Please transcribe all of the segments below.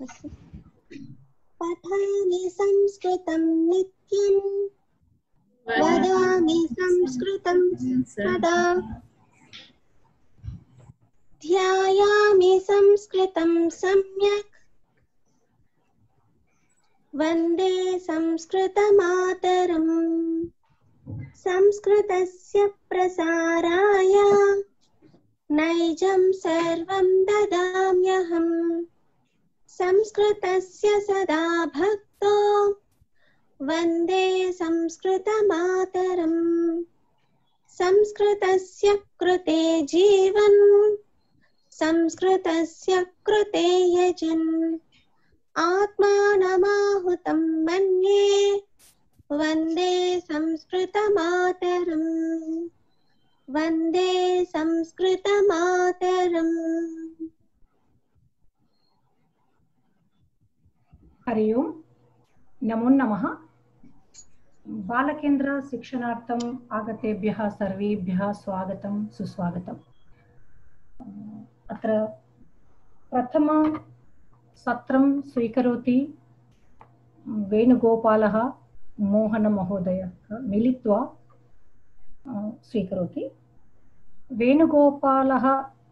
पठामि संस्कृतं नित्यं वदामि संस्कृतं सदा ध्यायामि संस्कृतं सम्यक् वन्दे संस्कृतमातरम् संस्कृतस्य प्रसाराय नैजं सर्वं ददाम्यहम् संस्कृतस्य सदा भक्तो वन्दे संस्कृतमातरम् संस्कृतस्य कृते जीवन् संस्कृतस्य कृते यजन् आत्मानमाहुतं मन्ये वन्दे संस्कृतमातरम् वन्दे संस्कृतमातरम्। हरि ओं नमो नमः। बालकेन्द्र शिक्षणार्थम् आगतेभ्यः सर्वेभ्यः स्वागतं सुस्वागतम्। अत्र प्रथम सत्रं स्वीकरोति वेणुगोपालः मोहनमहोदयः मिलित्वा स्वीकरोति। वेणुगोपालः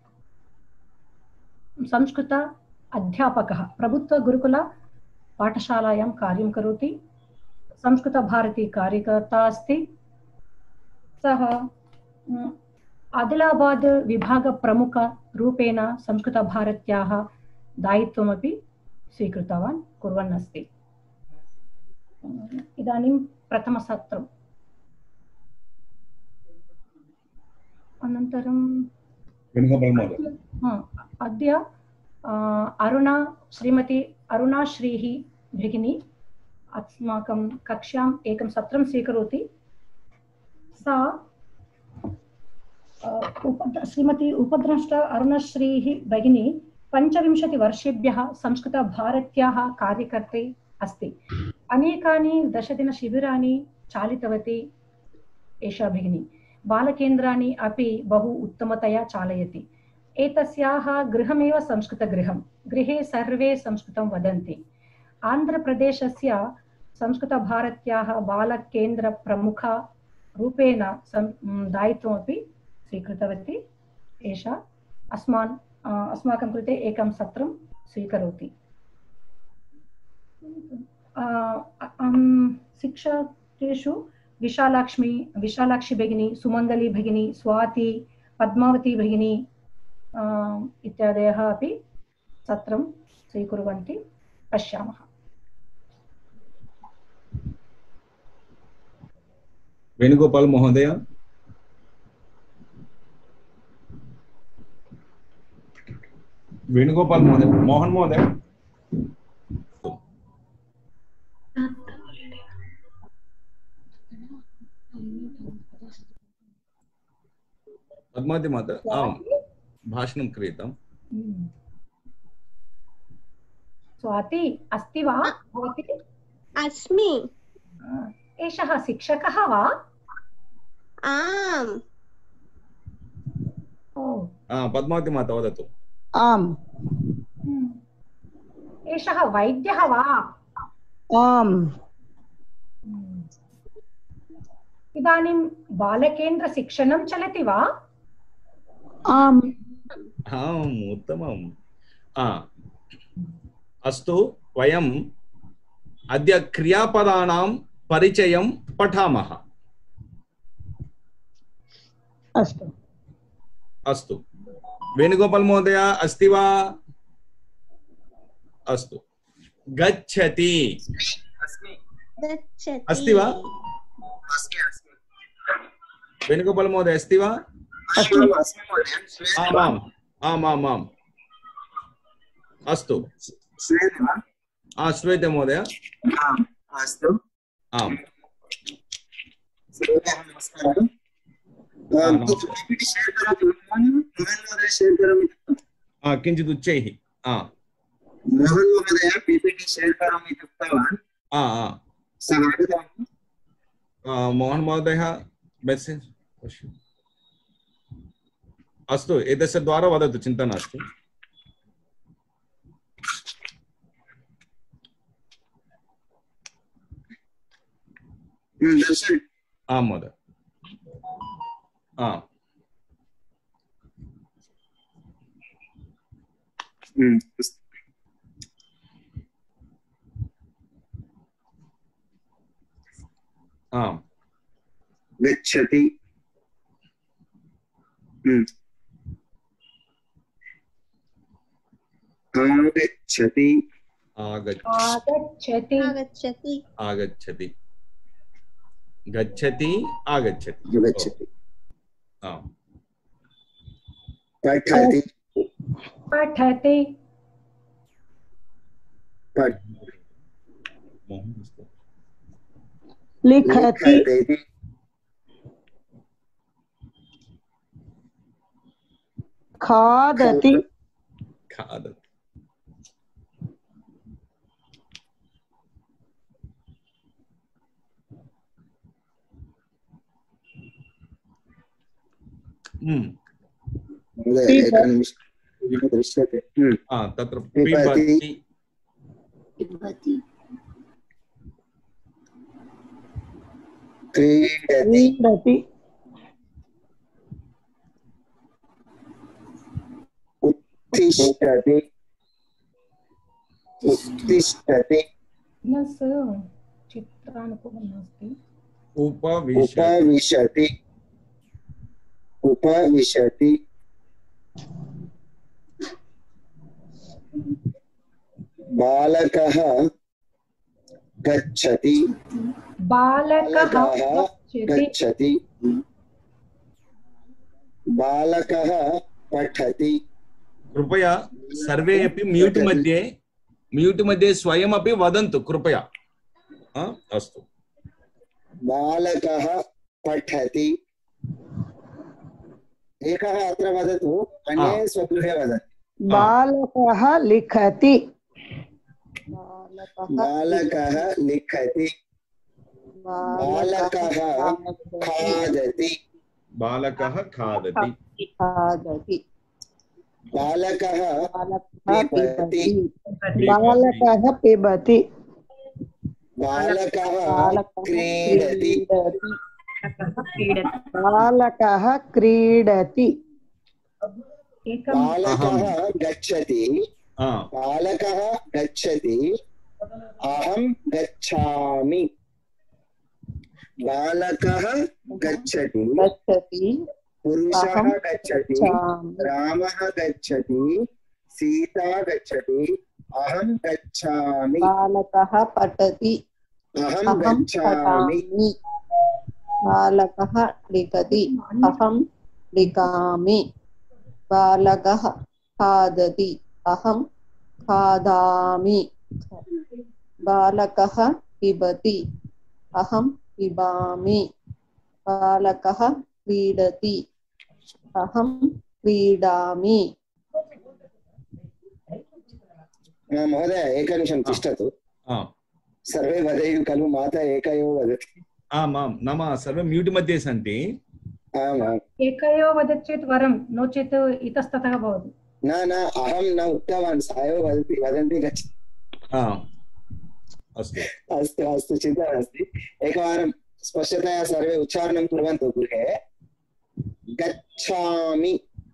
संस्कृत अध्यापकः प्रभुत्व गुरुकुल पाठशालायां कार्यं करोति। संस्कृत भारती कार्यकर्ता अस्ति। सः आदिलाबाद विभाग प्रमुख रूपेण संस्कृत भारत्याः दायित्वमपि स्वीकृतवान् कुर्वन् अस्ति। इदानीं प्रथमसत्रम् अनन्तरं अद्य श्रीमती अरुणा श्रीः भगिनी अस्माकं कक्षाम् एकं सत्रं स्वीकरोति। सा श्रीमती उपद्रष्टा अरुणश्रीः भगिनी 25 वर्षेभ्यः संस्कृतभारत्याः कार्यकर्त्री अस्ति। अनेकानि दशदिनशिबिराणि चालितवती एषा भगिनी। बालकेन्द्राणि अपि बहु उत्तमतया चालयति। एतस्याः गृहमेव संस्कृतगृहं। गृहे सर्वे संस्कृतं वदन्ति। आन्ध्रप्रदेशस्य संस्कृतभारत्याः बालकेन्द्रप्रमुखा रूपेण दायित्वमपि स्वीकृतवती। एषा अस्माकं कृते एकं सत्रं स्वीकरोति। शिक्षकेषु विशालाक्षी भगिनी, सुमङ्गली भगिनी, स्वाति, पद्मावती भगिनी इत्यादयः अपि सत्रं स्वीकुर्वन्ति पश्यामः। वेणुगोपाल महोदय, वेणुगोपाल महोदय, मोहन महोदय, पद्मावती माता भाषणं क्रियताम्। स्वाति अस्ति वा भवती? अस्मि। एषः शिक्षकः वा? आम्। पद्मावती माता वदतु। आम्। एषः वैद्यः वा? आम्। इदानीं बालकेन्द्रशिक्षणं चलति वा? आम्। उत्तमम्। अस्तु, वयम् अद्य क्रियापदानां परिचयं पठामः। अस्तु। अस्तु, वेणुगोपाल महोदय अस्ति वा? अस्तु, गच्छति अस्ति वा? वेणुगोपाल महोदय अस्ति वा? आम् आम् आम् आम्। अस्तु, श्रूयते महोदय? अस्तु। आम्। नमस्कारः। किञ्चित् उच्चैः। मोहन महोदय पीपीटी शेर् करोमि इति उक्तवान्। सः आगतवान्। मोहन महोदयः मेसेज् पश्यतु। अस्तु, एतस्य द्वारा वदतु, चिन्ता नास्ति। दर्शन आं महोदय आम् गच्छति आगच्छति आगच्छति आगच्छति आगच्छति गच्छति आगच्छति गच्छति आम् पठति पठति लिखति खादति खादति दृश्यते तत्र पिबति क्रीडति उत्तिष्ठति उत्तिष्ठति न स चित्रानुकूलं नास्ति उपविशति उपविशति बालकः गच्छति बालकः गच्छति बालकः पठति कृपया सर्वे अपि म्यूट् मध्ये स्वयमपि वदन्तु कृपया अस्तु बालकः पठति एकः अत्र वदतु अन्ये स्वगृहे वदति बालकः लिखति बालकः लिखति बालकः खादति बालकः खादति बालकः पिबति बालकः पिबति बालकः क्रीडति बालकः क्रीडति बालकः गच्छति बालकः गच्छति अहं गच्छामि बालकः गच्छति पुरुषः गच्छति रामः गच्छति सीता गच्छति अहं गच्छामि बालकः पठति अहं गच्छामि बालकः लिखति अहं लिखामि बालकः खादति अहं खादामि बालकः पिबति अहं पिबामि बालकः क्रीडति अहं क्रीडामि महोदय एकनिमिषं तिष्ठतु सर्वे वदेयुः खलु माता एक एव वदति आम् आम् नाम सर्वे म्यूट् मध्ये सन्ति एक एव वदति चेत् वरं नो चेत् इतस्ततः भवति न अहं न उक्तवान् सा एव वदन्ति गच्छ अस्तु अस्तु अस्तु चिन्ता नास्ति एकवारं स्पष्टतया सर्वे उच्चारणं कुर्वन्तु गृहे गच्छामि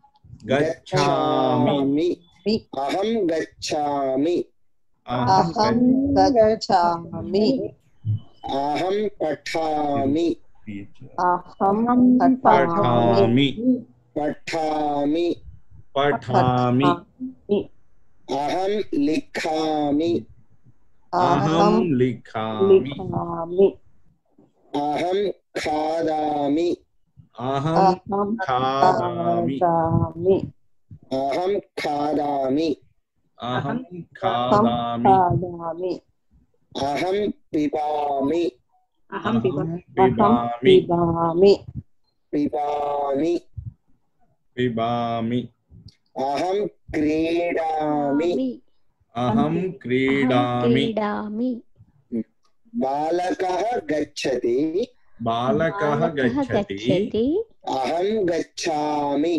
गच्छामि अहं गच्छामि अहं गच्छामि अहं पठामि अहं पठामि पठामि पठामि अहं लिखामि अहं लिखामि अहं खादामि अहं खादामि अहं खादामि अहं खादामि अहं पिबामि पिबामि अहं क्रीडामि बालकः गच्छति अहं गच्छामि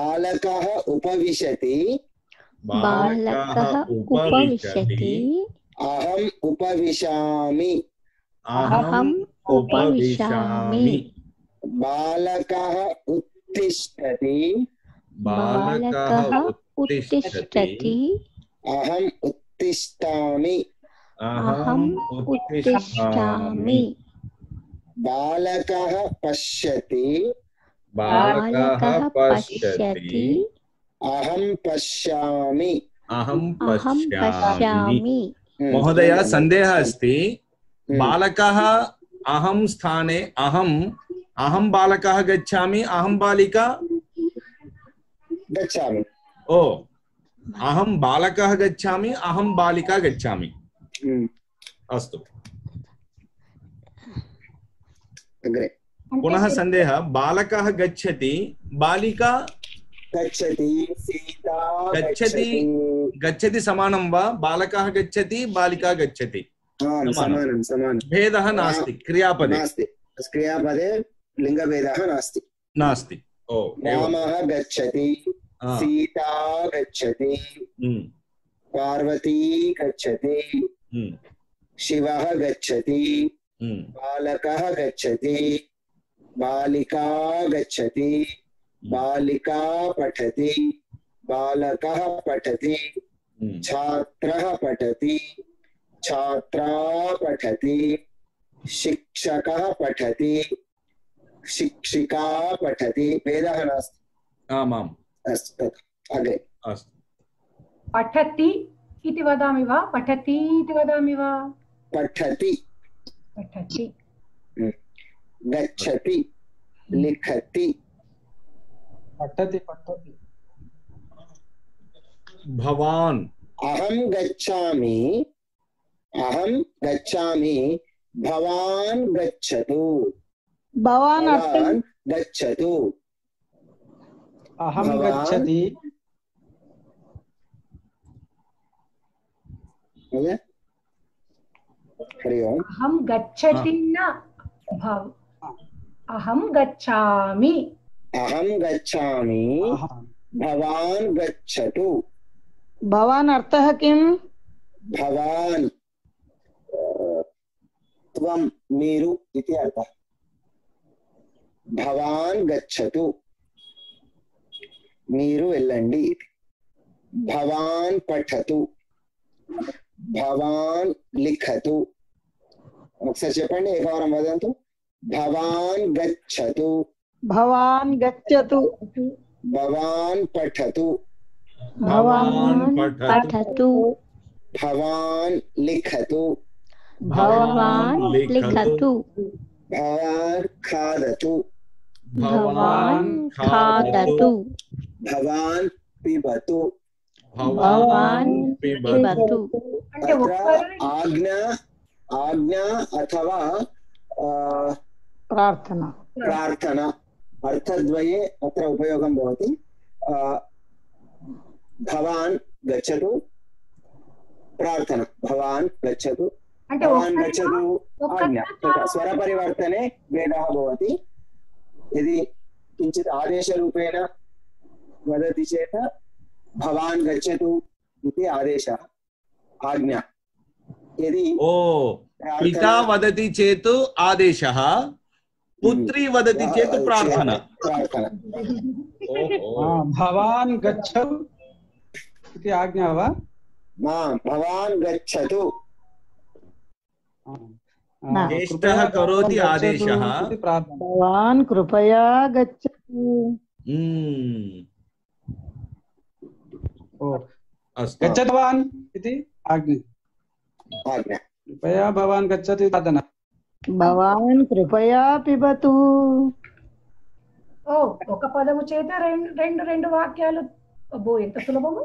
बालकः उपविशति अहम् उपविशामि अहम् उपविशामि बालकः उत्तिष्ठति बालकः उत्तिष्ठति अहम् उत्तिष्ठामि अहम् उत्तिष्ठामि बालकः पश्यति बालकः पश्यति अहं पश्यामि अहं पश्यामि महोदय सन्देहः अस्ति बालकः अहं स्थाने अहं बालकः गच्छामि अहं बालिका गच्छामि ओ अहं बालकः गच्छामि अहं बालिका गच्छामि अस्तु अग्रे पुनः सन्देहः बालकः गच्छति बालिका गच्छति सीता गच्छति समानं वा बालकः गच्छति बालिका गच्छति समानं भेदः नास्ति क्रियापदे नास्ति क्रियापदे लिङ्गभेदः नास्ति ओ रामः गच्छति सीता गच्छति पार्वती गच्छति शिवः गच्छति बालकः गच्छति बालिका गच्छति बालिका पठति बालकः पठति छात्रः पठति छात्रा पठति शिक्षकः पठति शिक्षिका पठति भेदः नास्ति आमाम् अस्तु अग्रे अस्तु पठति इति वदामि वा पठति इति वदामि वा पठति पठति गच्छति लिखति पठति पठति भवान् अहं गच्छामि भवान् गच्छतु भवान् गच्छतु अहं गच्छति हरि ओम् अहं गच्छति न भव अहं गच्छामि भवान् गच्छतु भवान् अर्थः किम् भवान् त्वं मीरु इति अर्थः भवान् गच्छतु मीरु एल्लंडी भवान् पठतु भवान् लिखतु ఒకసారి చెప్పండి ఏకవారం వదంతు भवान् गच्छतु भवान् गच्छतु भवान् पठतु भवान् पठतु भवान् लिखतु भवान् लिखतु भवान् खादतु भवान् खादतु भवान् पिबतु भवान् पिबतु अत्र आज्ञा अथवा प्रार्थना अर्थद्वये अत्र उपयोगं भवति भवान् गच्छतु प्रार्थना भवान् गच्छतु आज्ञा स्वरपरिवर्तने भेदः भवति यदि किञ्चित् आदेशरूपेण वदति चेत् भवान् गच्छतु इति आदेशः आज्ञा यदि पिता वदति चेत् आदेशः पुत्री वदति चेत् प्रार्थना भवान् गच्छतु इति आज्ञा वा भवान् गच्छतु ज्येष्ठः करोति आदेशः भवान् कृपया गच्छतु गच्छतु भवान् इति आज्ञा कृपया भवान् गच्छतु साधना भवान् कृपया पिबतु ఒక పదము చేత రెండు రెండు వాక్యాలు అబ్బో ఎంత సులభము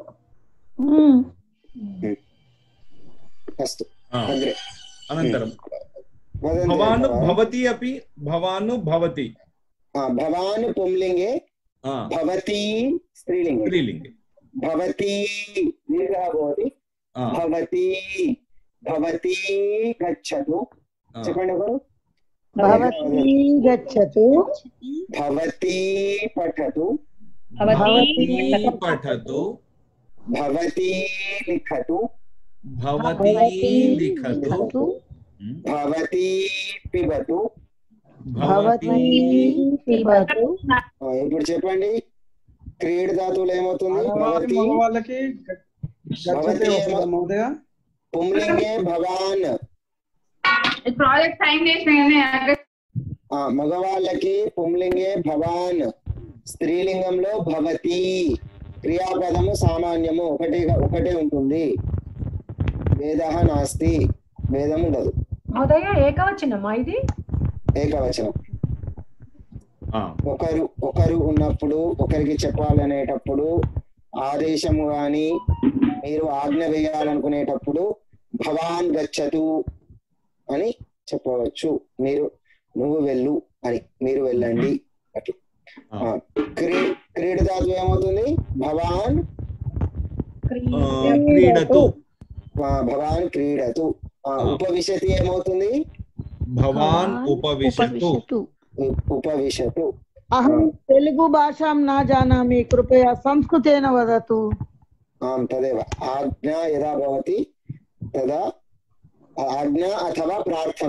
अस्तु अनन्तरं भवान् भवति अपि भवान् भवति भवान् पुंलिङ्गे भवती स्त्रीलिङ्गे भवती दीर्घः भवति भवती भवती गच्छतु చెప్పండి ఒకరు भवती गच्छतु भवती पठतु भवती पठतु भवती लिखतु भवती लिखतु भवती पिबतु भवती పిబతు ఇప్పుడు చెప్పండి క్రీడ్ ధాతువులు ఏమవుతుంది భవతి మగవాళ్ళకి గచ్చతే వస్తుందా మహోదయ పుంలింగే భవాన్ ప్రాజెక్ట్ టైం చేసిన మగవాళ్ళకి పుంలింగే భవాన్ స్త్రీలింగంలో భవతి క్రియాపదము సామాన్యము ఒకటే ఉంటుంది వేదః నాస్తి వేదం ఉండదు మహోదయ ఏకవచనమా ఇది ఏకవచనం ఒకరు ఉన్నప్పుడు ఒకరికి చెప్పాలనేటప్పుడు ఆదేశము గాని మీరు ఆజ్ఞ వేయాలనుకునేటప్పుడు భవాన్ గచ్చతు అని చెప్పవచ్చు నువ్వు వెళ్ళు అని మీరు వెళ్ళండి అట్లా క్రీడ ధాతు ఏమవుతుంది భవాన్ క్రీడతు భవాన్ క్రీడతు ఉపవిశతి ఏమవుతుంది భవాన్ ఉపవిశతు ఉపవిశతు అహం తెలుగు భాషాం నా జానామి కృపయా సంస్కృతేన వదతు తదేవ ఆజ్ఞా యదా భవతి తదా ఆజ్ఞా అథవా ప్రార్థన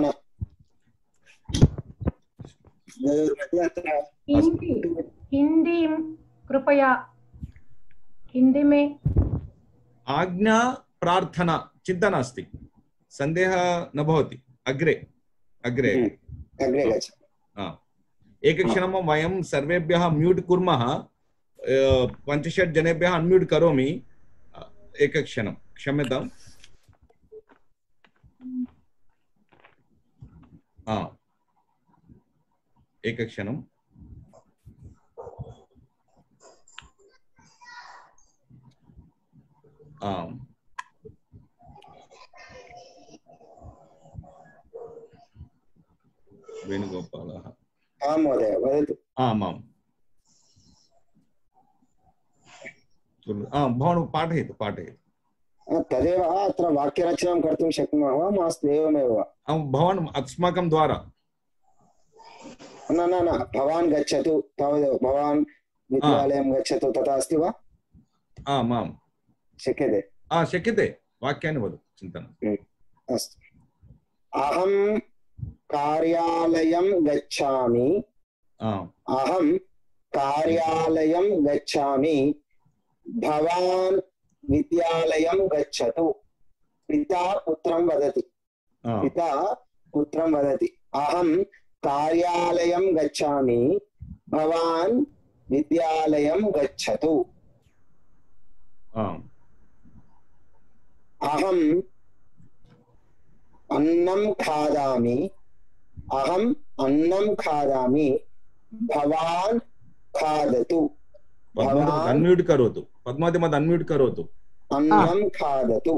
हिंदी कृपया हिंदी में आज्ञा प्रार्थना चिंता नास्ति संदेहः न भवति अग्रे अग्रे अग्रे गच्छ एकक्षणं वयं सर्वेभ्यः म्यूट् कुर्मः 5-6 जनेभ्यः अन्म्यूट् करोमि एकक्षणं क्षम्यताम् एकक्षणम् आम् वेणुगोपालः आम् महोदय वदतु आमाम् भवान् पाठयतु तदेव अत्र वाक्यरचनां कर्तुं शक्नुमः वा मास्तु एवमेव भवान् अस्माकं द्वारा न भवान् गच्छतु तावदेव भवान् विद्यालयं गच्छतु तथा अस्ति वा आम् आम् शक्यते शक्यते वाक्यानि वदतु चिन्ता अस्तु अहं कार्यालयं गच्छामि भवान् विद्यालयं गच्छतु पिता पुत्रं वदति अहं कार्यालयं गच्छामि भवान् विद्यालयं गच्छतु अहम् अन्नं खादामि भवान् खादतु अनम्यूट करोतु पद्मावती मत अनम्यूट करोतु अन्नं खादतु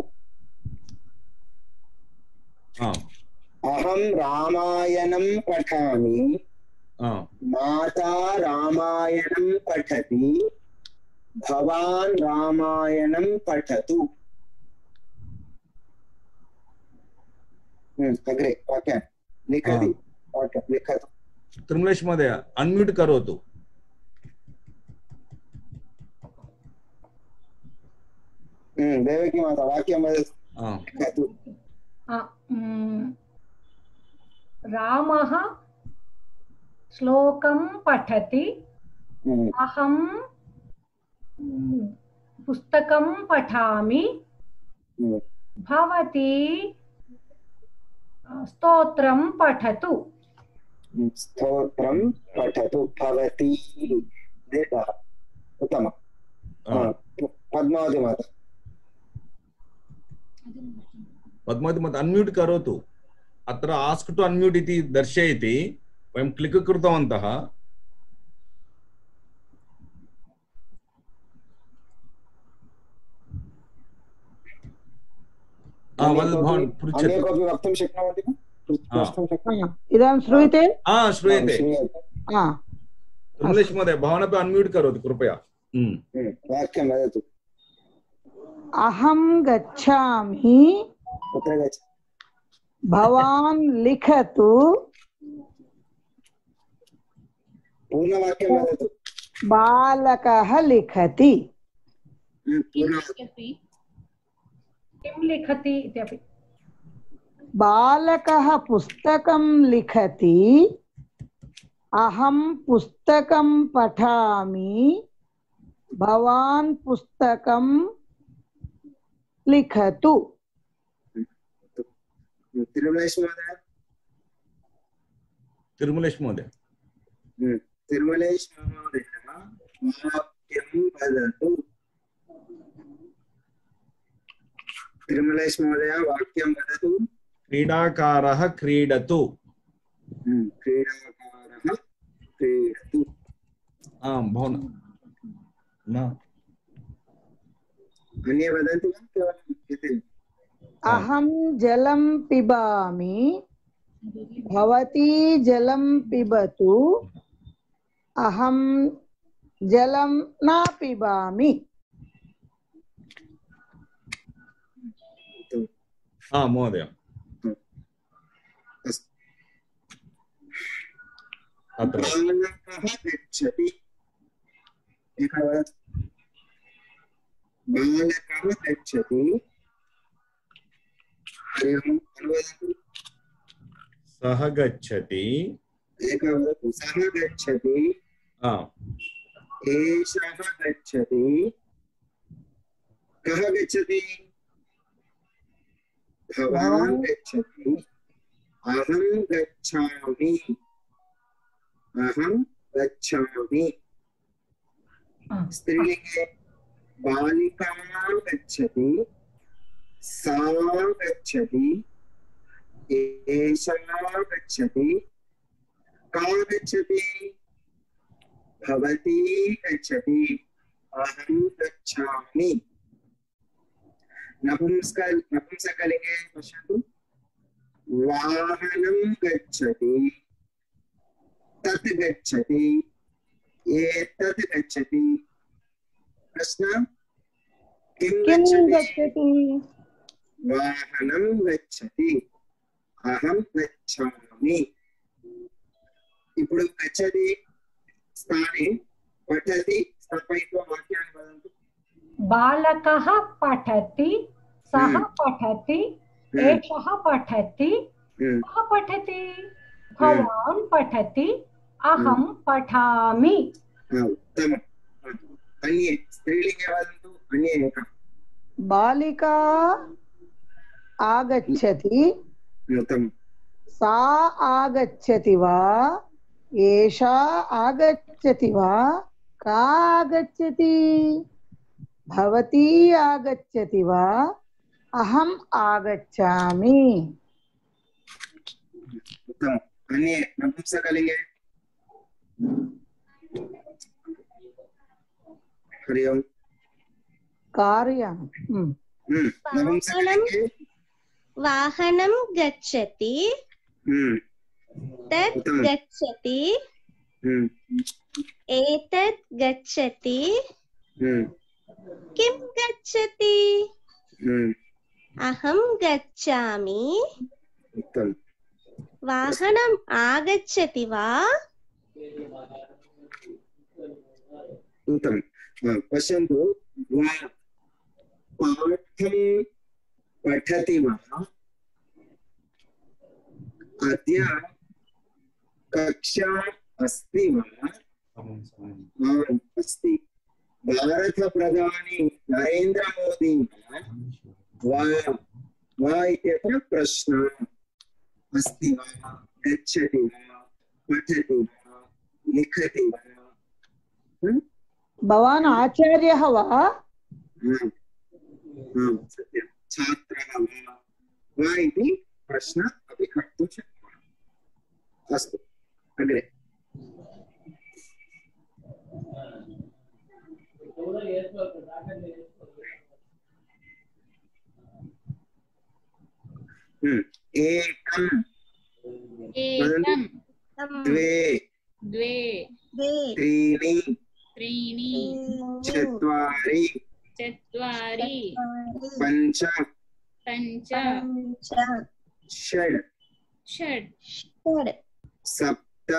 अहं रामायणं पठामि माता रामायणं पठति भवान् रामायणं पठतु अग्रे वाक्यानि लिखतु त्रिमलेश महोदय अनम्यूट करोतु देवकी माता वाक्यं वदतु रामः श्लोकं पठति अहं पुस्तकं पठामि भवती स्तोत्रं पठतु भवती उत्तमं पद्मावती माता अनम्यूट करोतु अत्र आस्क टू अनम्यूट इति दर्शयति वयं क्लिक कृतवन्तः वक्तुं शक्नोति इदानीं श्रूयते श्रूयते त्रिमलेश महोदय भवानपि अनम्यूट करोतु कृपया वाक्यं वदतु अहं गच्छामि भवान् लिखतु पूर्णवाक्यं वदतु बालकः लिखति किं लिखति इत्यपि बालकः पुस्तकं लिखति अहं पुस्तकं पठामि भवान् पुस्तकं लिखतु तिरुमलेश महोदय तिरुमलेश महोदय तिरुमलेश महोदय वाक्यं वदतु तिरुमलेश महोदय वाक्यं वदतु क्रीडाकारः क्रीडतु क्रीडाकारः क्रीडतु भवन् न अन्ये वदन्ति वा केवलं इति अहं जलं पिबामि भवती जलं पिबतु अहं जलं न पिबामि महोदय अत्र बालकः गच्छति बालकः गच्छति सः गच्छति सः गच्छति एषः गच्छति कः गच्छति भवान् गच्छति अहं गच्छामि स्त्रीलिंगे बालिका गच्छति सा गच्छति एषा गच्छति का गच्छति भवती गच्छति अहं गच्छामि नपुंसकलिंगे पश्यतु वाहनं गच्छति तत् गच्छति एतत् गच्छति प्रश्न किं गच्छति वाहनं गच्छति अहं गच्छामि ఇప్పుడు गच्छति स्थाने पठति स्थापयित्वा वाक्यानि वदन्तु बालकः पठति सः पठति एषः पठति कः पठति भवान् पठति अहं पठामि उत्तमम् अन्ये स्त्रीलिंगे वदन्तु अन्ये एकः बालिका आगच्छति सा आगच्छति वा एषा आगच्छति वा का आगच्छति भवती आगच्छति वा अहम् आगच्छामि उत्तमम् अन्ये नपुंसकलिंगे हरि ओम् कार्यं वाहनं गच्छति तत् गच्छति एतत् गच्छति किं गच्छति अहं गच्छामि वाहनम् आगच्छति वा उत्तमं पश्यन्तु पाठं पठति वा अद्य कक्षा अस्ति वा अस्ति भारतप्रधानी नरेन्द्र मोदी वा इत्यत्र प्रश्नः अस्ति वा गच्छति वा पठति वा लिखति वा भवान् आचार्यः वा सत्यं छात्रः वा इति प्रश्नः अपि कर्तुं शक्नुमः अस्तु अग्रे एकं द्वे त्रीणि चत्वारि पञ्च षड् सप्त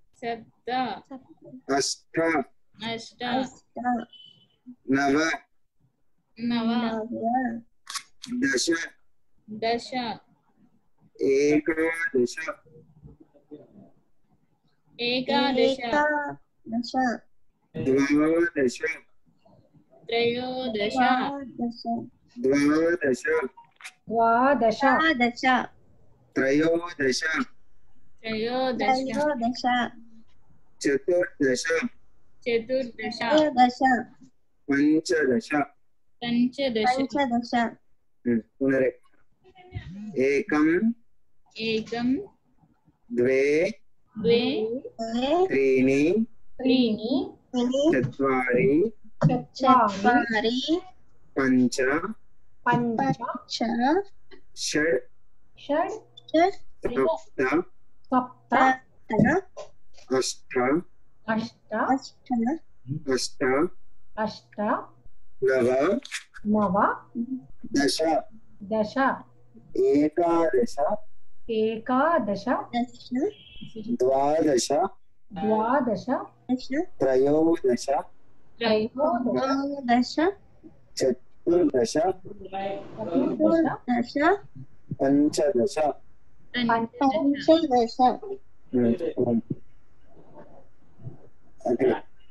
अष्ट नव दश दश एकादश एकादश द्वादश त्रयोदश द्वादश द्वादश त्रयोदश त्रयोदश चतुर्दश चतुर्दश पंचदश पंचदश पुनरे एकम एकम द्वे द्वे त्रीणि त्रीणि चत्वारि चत्वारि पंच पंच षट् षड् सप्त सप्त अष्ट अष्ट अष्ट अष्ट नव नव दश दश एकादश एकादश द्वादश द्वादश त्रयोदश त्रयोदश चतुर्दश चतुर्दश पंचदश पंचदश अग्रे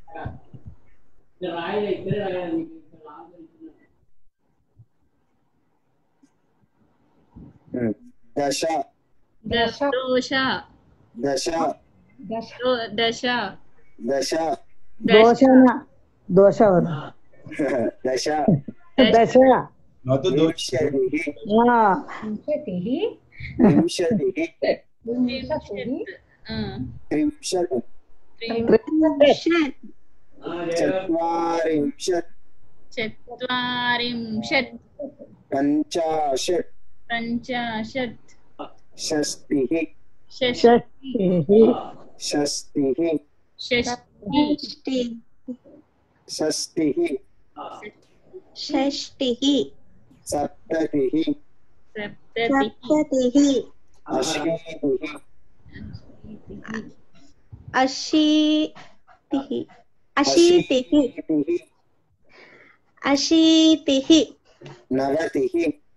दश दश दोष दश दश दश दश దోషన దోషవన दश దశ विंशतिः विंशतिः विंशतिः विंशतिः त्रिंशत् त्रिंशत् चत्वारिंशत् चत्वारिंशत् पञ्चाशत् पञ्चाशत् षष्टिः षष्टिः षष्टिः षष्टिः षष्टिः षष्टिः सप्ततिः सप्ततिः अशीतिः अशीतिः अशीतिः अशीतिः नवतिः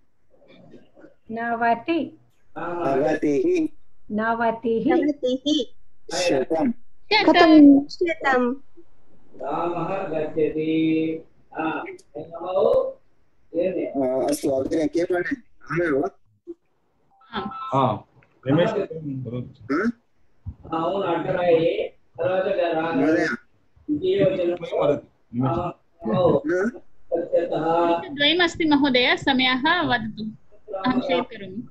नवति नवतिः नवतिः नवतिः शतम् शतम् अस्तु अग्रे के पठे आमेव वा रमेश महोदय द्वयमस्ति महोदय समयः वदतु अहं शेर् करोमि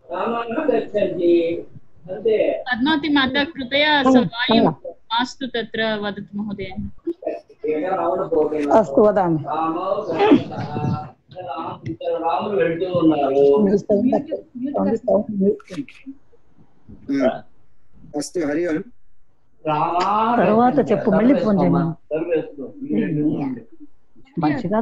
पद्मावती माता कृपया सवायं मास्तु तत्र वदतु महोदय अस्तु वदामि अस्तु हरि ओम् తర్వాత చెప్పు మళ్ళీ ఫోన్ చేయమా మంచిగా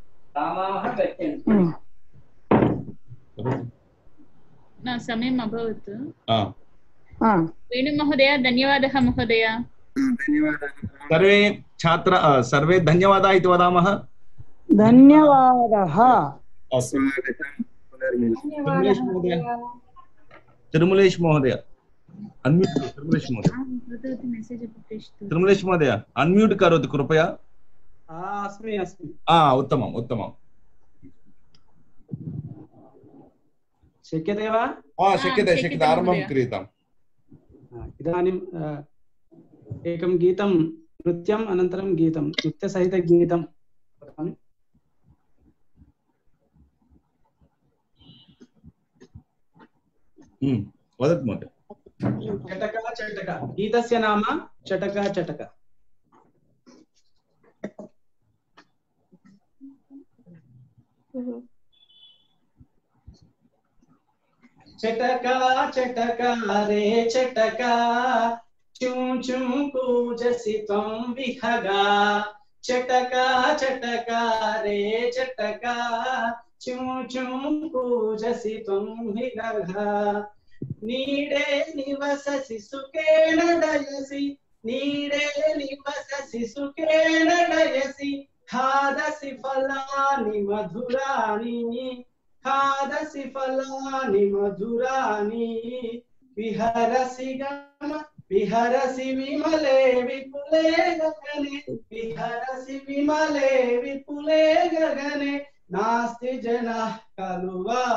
न समयम् अभवत् वेणु महोदय धन्यवादः महोदय धन्यवादः सर्वे छात्राः सर्वे धन्यवादाः इति वदामः धन्यवादः स्वागतं पुनर्मिलनं तिरुमलेश महोदय अनम्यूट तिरुमलेश महोदय तिरुमलेश महोदय अनम्यूट करोतु कृपया अस्मि अस्मि उत्तमम् उत्तमम् शक्यते वा शक्यते शक्यते आरम्भं क्रियताम् इदानीं एकं गीतं नृत्यम् अनन्तरं गीतं नृत्यसहितगीतं वदामि वदतु महोदय चटका चटका गीतस्य नाम चटका चटका चटका चटका रे चटका चूं चूं कूजसि त्वं विहगा चटका चटका रे चटका चूं चूं कूजसि त्वं विहगा नीडे निवससि सुखेन डयसि नीडे निवससि सुखेन डयसि खादसि फलानि मधुराणि खादसि फलानि मधुरानि विहरसि विमले विपुले गगने विहरसि विमले विपुले गगने नास्ति जनः खलु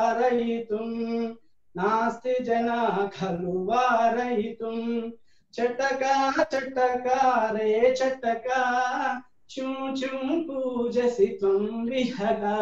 वारयितुं चटका रे चटका चूं चूं पूजसि त्वं विहगा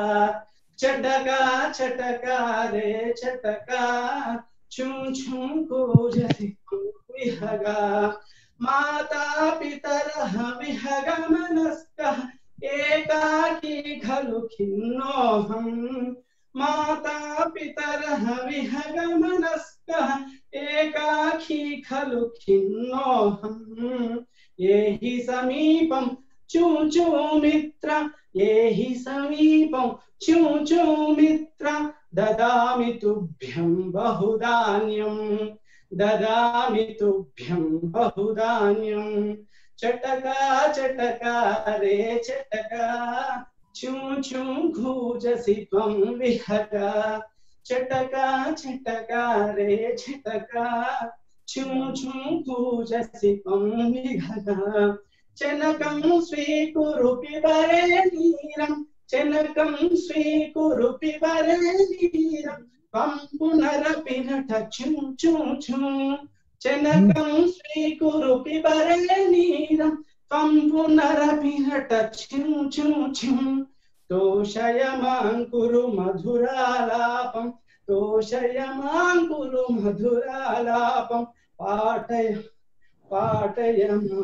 चटका रे चटका चूं चूं पूजसि त्वं विहगा माता पितरः विहगमनस्कः एकाकी खलु खिन्नोऽहम् माता पितरः विहगमनस्कः एकाकी खलु खिन्नोऽहम् ये हि समीपं चूं चूं मित्र ये हि समीपं चूं चूं मित्र ददामि तुभ्यं बहुधान्यं चटका रे चटका चूं चूं कूजसि त्वं विहगा चटका रे चटका चूं चूं कूजसि त्वं विहगा चनकं स्वीकुरु पिबरे नीरं चनकं स्वीकुरु पिबरे नीरं त्वं पुनरपि नट चूं चूं चूं चनकं स्वीकुरु पिबरे नीरं त्वं पुनरपि नट चूं चूं चूं तोषय मां कुरु मधुरालापं पाठय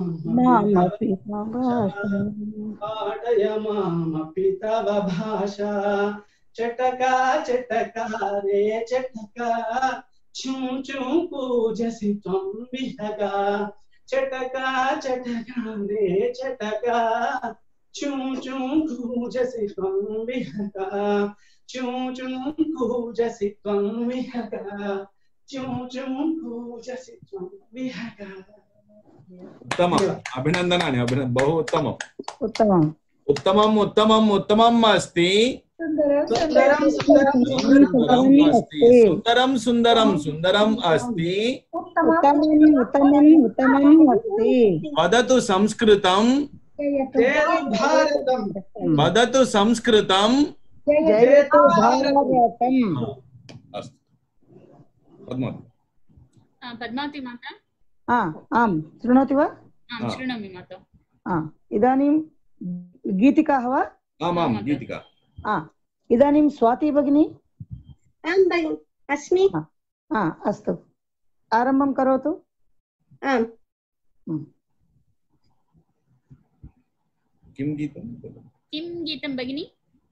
मामपि तव भाषा चटका रे चटका चूं चूं पूजसि त्वं विहगा चटका रे चटका चूं चूं पूजसि त्वं विहगा चूं चूं पूजसि त्वं विहगा चूं चूं पूजसि त्वं विहगा उत्तमम् अभिनन्दनानि बहु उत्तमम् अस्ति सुन्दरम् अस्ति वदतु संस्कृतं वदतु संस्कृतं जयतु भारतम् पद्मावती माता आम् शृणोति वा शृणोमि माता इदानीं गीतिका वा आमां गीतिका इदानीं स्वाति भगिनी आं भगिनी अस्मि अस्तु आरम्भं करोतु आम् किं गीतं भगिनी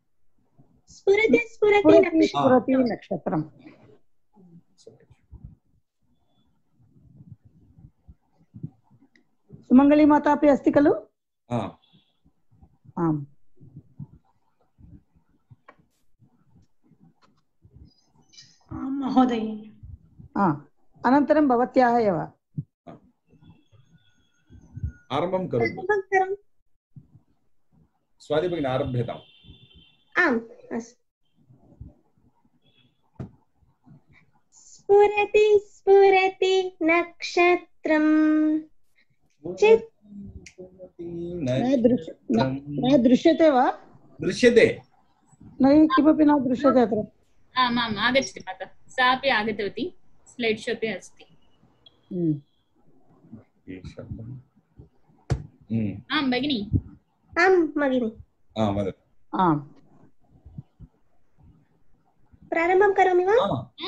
स्फुरति नक्षत्रम् सुमंगली माता अपि अस्ति खलु आम् महोदय अनन्तरं भवत्याः एव आरम्भं करोतु स्वाति भगिनी आरभ्यताम् आम् स्फुरति स्फुरति नक्षत्रम् न दृश्यते वा दृश्यते न किमपि न दृश्यते अत्र आमाम् आगच्छति माता सा अपि आगतवती स्लैड् शो अपि अस्ति आं भगिनी प्रारम्भं करोमि वा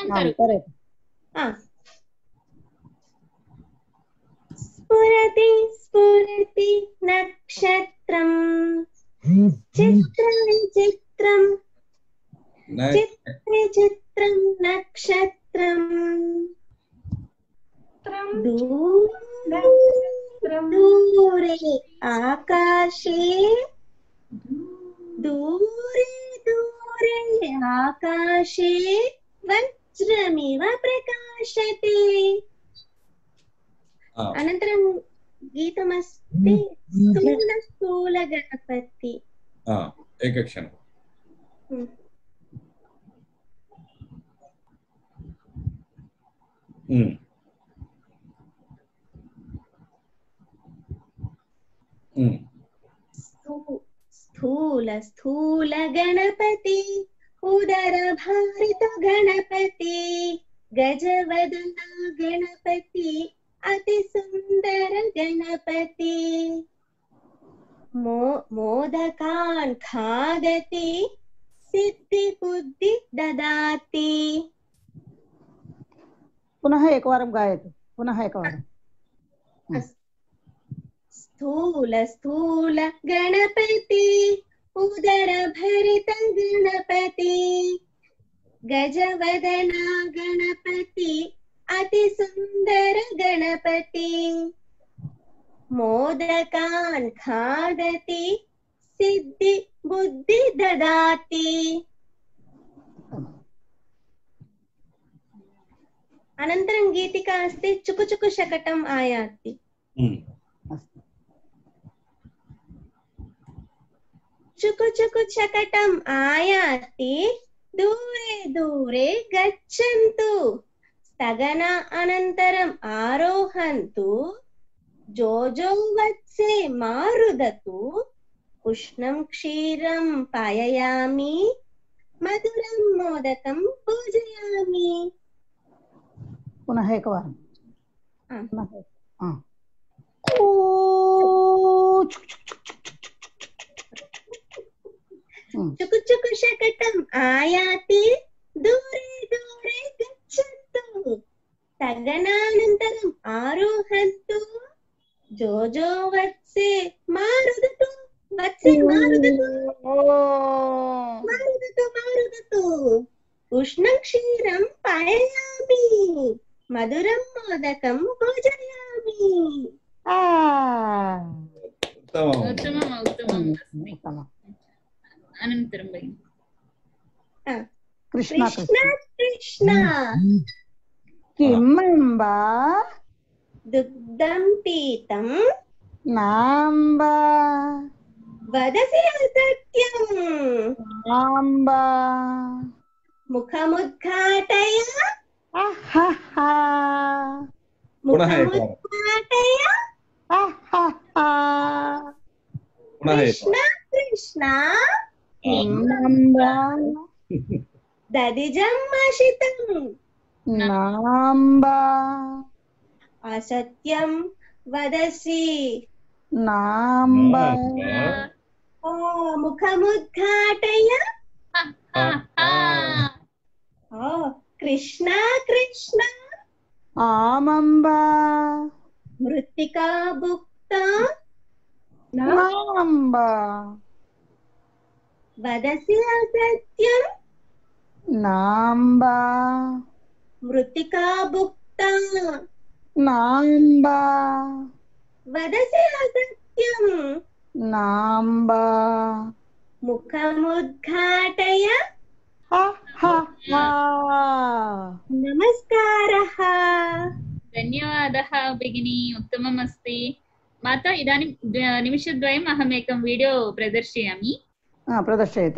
स्फुरति स्फुरति नक्षत्रम् चित्रं चित्रं नक्षत्रम् दूरे आकाशे दूरे आकाशे वज्रमिव प्रकाशते अनन्तरं गीतमस्ति स्थूलगणपति एकक्षणम् स्थूल स्थूल गणपति उदर भारित गणपति गजवदना गणपति अति सुंदर गणपति मोदकान् खादति सिद्धि बुद्धि ददाति। पुनः एकवारं गायतु, पुनः एकवारं। स्थूल स्थूल गणपति उदर भरित गणपति गजवदना गणपति अति सुंदर गणपति मोदकान् खादति सिद्धि बुद्धि ददाति। अनन्तरं गीतिका अस्ति चुकु चुकु शकटम् आयाति। चुकु चुकु शकटम् आयाति दूरे दूरे गच्छन्तु स्थगना अनन्तरम् आरोहन्तु जोजो वत्से मारुदतु उष्णं क्षीरं पाययामि मधुरं मोदकं पूजयामि। पुनः एकवारं। चुकु चुकु शकटम् आयाति दूरे दूरे गच्छन्तु स्थगनानन्तरम् आरोहन्तु जोजो वत्से मारुदतु वत्से मारुदतु मारुदतु मारुदतु उष्णं क्षीरं पाययामि मधुरं मोदकं भोजयामि। अनन्तरं भगिनि कृष्ण कृष्ण किमम्ब दुग्धं पीतं नाम्ब वदसि असत्यम् नाम्ब मुखमुद्घाटय मुखमुद्घाटय कृष्ण कृष्ण किमम्ब दधिजम् अशितं नाम्ब असत्यं वदसि नाम्ब मुखमुद्घाटय कृष्ण कृष्ण आमम्ब मृत्तिका भुक्ता नाम्ब वदसि असत्यं नाम्ब मृत्तिका भुक्ता नाम्ब वदसि असत्यं नाम्ब मुखमुद्घाटय नमस्कारः। धन्यवादः भगिनी, उत्तमम् अस्ति। माता इदानीं निमिषद्वयम् अहम् एकं वीडियो प्रदर्शयामि। प्रदर्शयतु।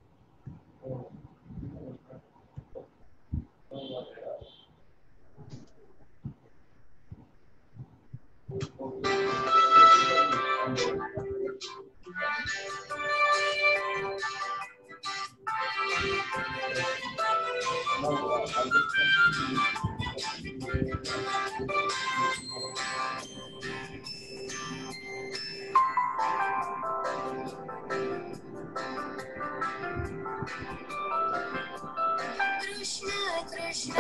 कृष्ण कृष्ण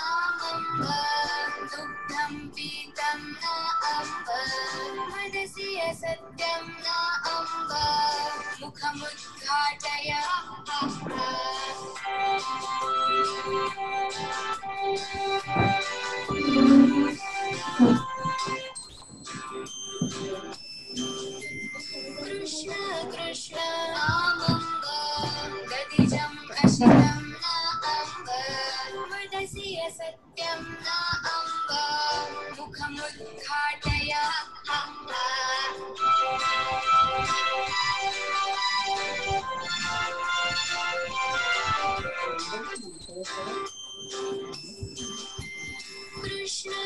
दुग्धं पीतं न अम्ब वदसि असत्यं न अम्ब मुखमुद्घाटय कृष्ण कृष्ण आमम्ब दधिजम् अशितं न अम्ब वदसि असत्यं न अम्ब मुखमुद्घाटय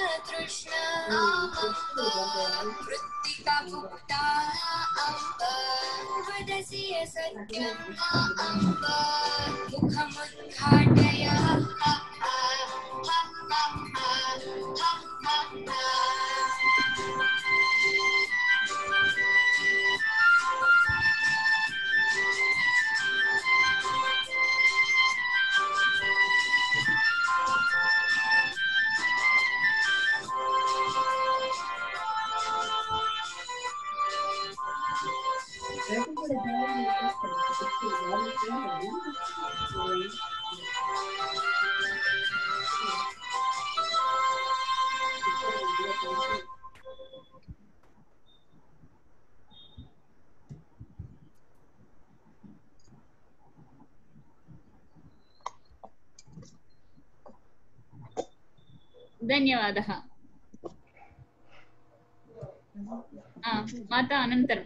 तृष्णा मृत्तिका भुक्ता अम्ब वदसि सत्यं न अम्ब मुखमुद्घाटय धन्यवादः। माता अनन्तरम्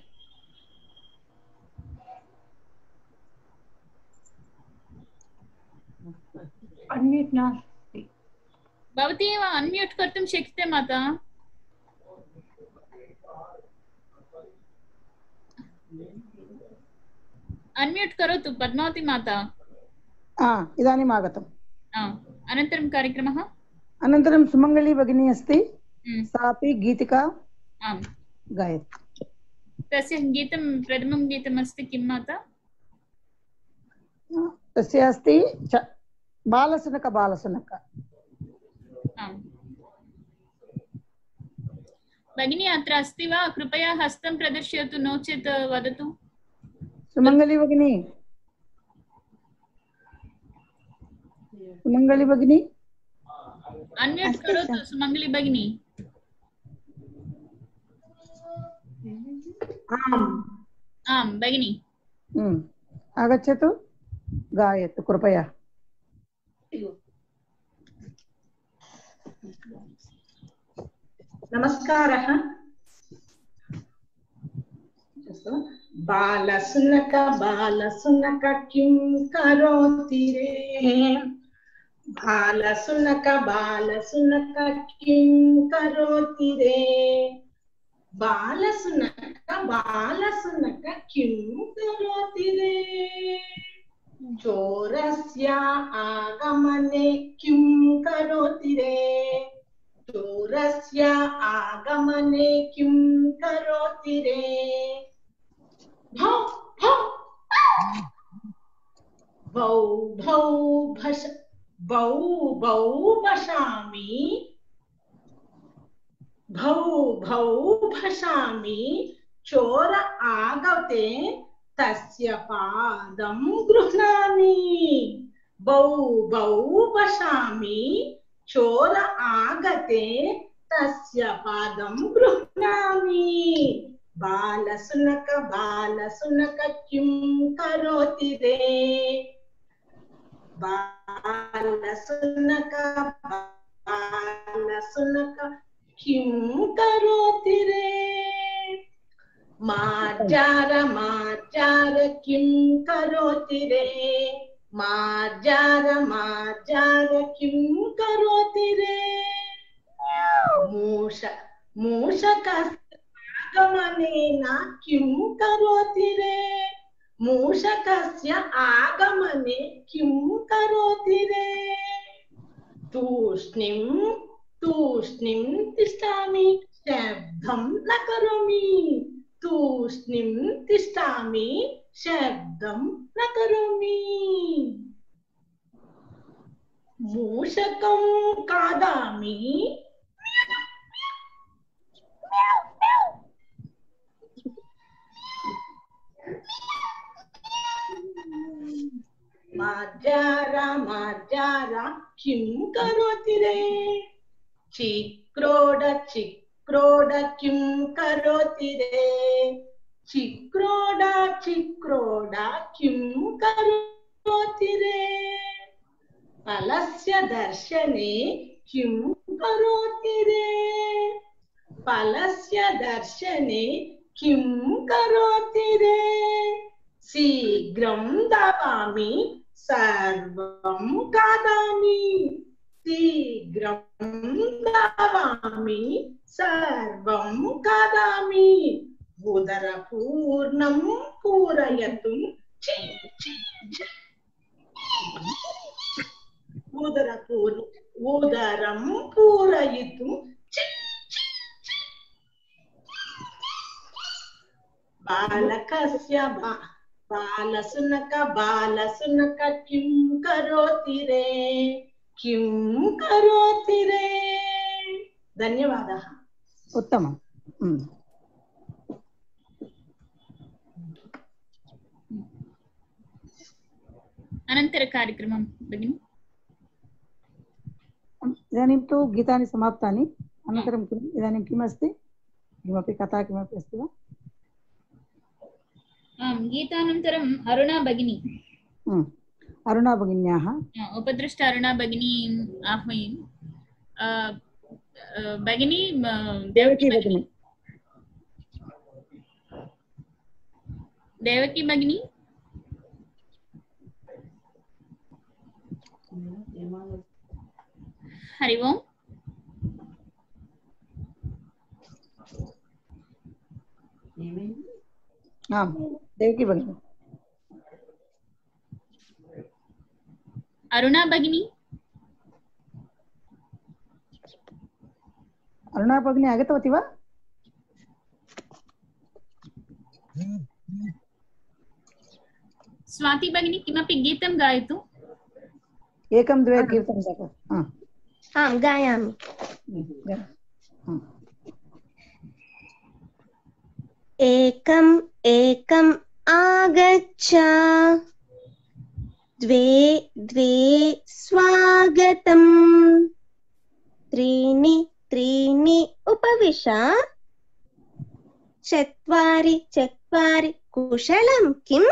अन्म्यूट् नास्ति। भवती एव अन्म्यूट् कर्तुं शक्यते माता? अन्म्यूट् करोतु पद्मावती माता। इदानीम् आगतम्। अनन्तरं कार्यक्रमः अनन्तरं सुमङ्गली भगिनी अस्ति, सापि गीतिका गायति। तस्य गीतं प्रथमं गीतम् अस्ति किं माता? तस्य अस्ति बालसुनक बालसुनक। भगिनी अत्र अस्ति वा? कृपया हस्तं प्रदर्शयतु, नो चेत् वदतु। सुमङ्गली भगिनी, सुमङ्गली भगिनी अन्म्यूट् करोतु। सुमङ्गली भगिनी आं भगिनी आगच्छतु, गायतु कृपया। नमस्कारः। बालसुनक बालसुनक किं करोति रे, बालसुनक बालसुनक किं करोति रे, बालसुनक बालसुनक किं करोति रे, चोरस्य आगमने किं करोति रे, चोरस्य आगमने किं करोति रे, भौ भौ भौ भष भौ भौ भषामि, भौ भौ भषामि, चोर आगते तस्य पादं गृह्णामि, भौ भौ भषामि, चोर आगते तस्य पादं गृह्णामि, बालसुनक बालसुनक किं करोति रे, बालसुनक बालसुनक किं करोति रे, मार्जार मार्जार किं करोति रे, मार्जार मार्जार किं करोति रे, मूष मूषकस्य आगमनेन किं करोति रे, मूषकस्य आगमने किं करोति रे, तूष्णीं तूष्णीं तिष्ठामि शब्दं न करोमि, तूष्णीं तिष्ठामि शब्दं न करोमि, मूषकं खादामि मार्जारा मार्जारा किं करोति रे, चिक्रोड चिक्रोड किं करोति रे, चिक्रोड चिक्रोड किं करोति रे, फलस्य दर्शने किं करोति रे, फलस्य दर्शने किं करोति रे, शीघ्रं ददामि सर्वं खादामि, शीघ्रं धावामि सर्वं खादामि उदरपूर्णं पूरयितुं उदरं पूरयितुं बालकस्य बालसुनक किं करोति रे किं करोति रे। धन्यवादः। उत्तमम्। अनन्तरकार्यक्रमं भगिनि। इदानीं तु गीतानि समाप्तानि। अनन्तरं किम् इदानीं किम् अस्ति? किमपि कथा किमपि अस्ति वा? आम्, गीतानन्तरम् अरुणा भगिनी, अरुणा भगिन्याः उपदृष्ट अरुणा भगिनीम् आह्वयन्। भगिनी देवकी भगिनी, देवकी भगिनी हरि ओम्। आम् देवकी भगिनी। अरुणा भगिनी, अरुणा भगिनी आगतवती वा? स्वाति भगिनी किमपि गीतं गायतु। एकं द्वे कीर्तनं गातु। आं गायामि। एकम् एकम् आगच्छ, द्वे द्वे स्वागतम्, त्रीणि त्रीणि उपविश, चत्वारि चत्वारि कुशलं किम्,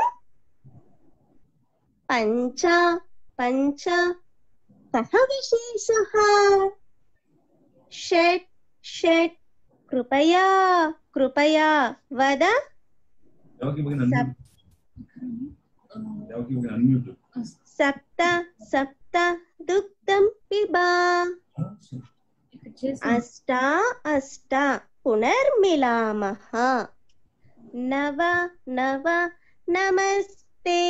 पञ्च पञ्च कः विशेषः, षट् षट् कृपया कृपया वद, सप्त सप्त दुग्धं पिब, अष्ट अष्ट पुनर्मिलामः, नव नव नमस्ते,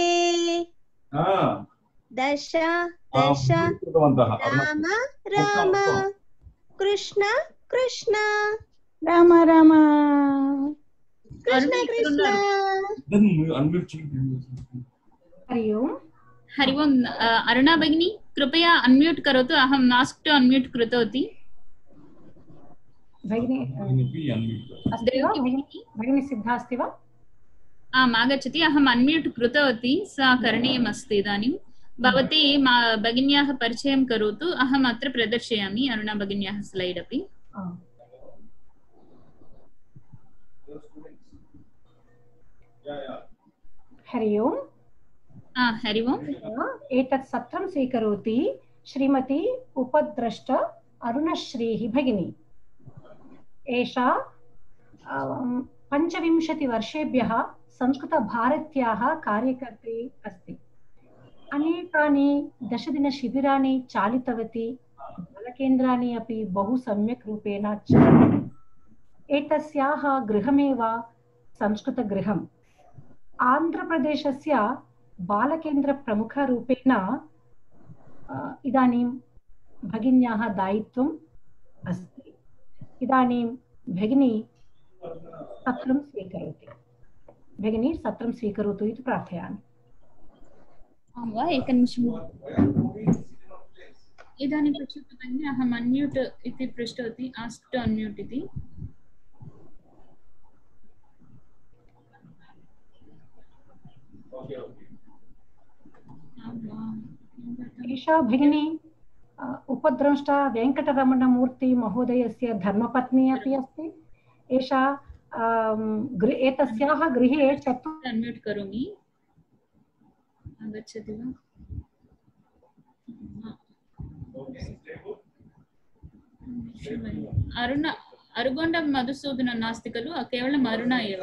दश दश राम राम, कृष्ण कृष्ण, राम राम, कृष्ण कृष्ण। हरि ओम्। हरि ओम्। अरुणा भगिनी कृपया अन्म्यूट् करोतु। अहं मास्क् टु अन्म्यूट् कृतवती। भगिनी सिद्धा अस्ति वा? आम् आगच्छति। अहम् अन्म्यूट् कृतवती, सा करणीयमस्ति इदानीं। भवती भगिन्याः परिचयं करोतु। अहम् अत्र प्रदर्शयामि अरुणा भगिन्याः स्लैड् अपि। हरि ओम्। हरि ओम्। एतत् सत्रं स्वीकरोति श्रीमती उपद्रष्ट अरुणश्रीः भगिनी। एषा 25 वर्षेभ्यः संस्कृतभारत्याः कार्यकर्त्री अस्ति। अनेकानि दशदिनशिबिराणि चालितवती, बालकेन्द्राणि अपि बहु सम्यक् रूपेण चालितवती। एतस्याः गृहमेव संस्कृतगृहम्। आन्ध्रप्रदेशस्य बालकेन्द्रप्रमुखरूपेण इदानीं भगिन्याः दायित्वम् अस्ति। इदानीं भगिनी सत्रं स्वीकरोति। भगिनी सत्रं स्वीकरोतु इति प्रार्थयामि। आं वा, एकनिमिषम्। इदानीं पश्यतु भगिनि, अहम् अन्म्यूट् इति पृष्टवती, आस्क् टु अन्म्यूट् इति। एषा भगिनी उपद्रष्टा वेङ्कटरमणमूर्ति महोदयस्य धर्मपत्नी अपि अस्ति। एषा एतस्याः गृहे अन्म्यूट् करोमि। आगच्छति वा? अरुण अरुगोण्डं मधुसूदन नास्ति खलु, केवलम् अरुणा एव।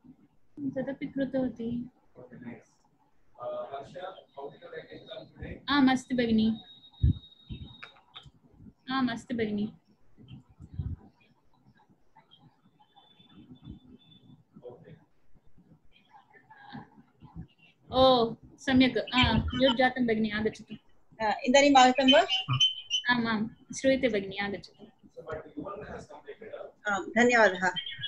तदपि कृतवती। आम् अस्ति भगिनि आम् अस्ति भगिनि ओ सम्यक् म्यूट् जातं भगिनि आगच्छतु इदानीम् आगतं वा आम् आम् श्रूयते भगिनि आगच्छतु धन्यवादः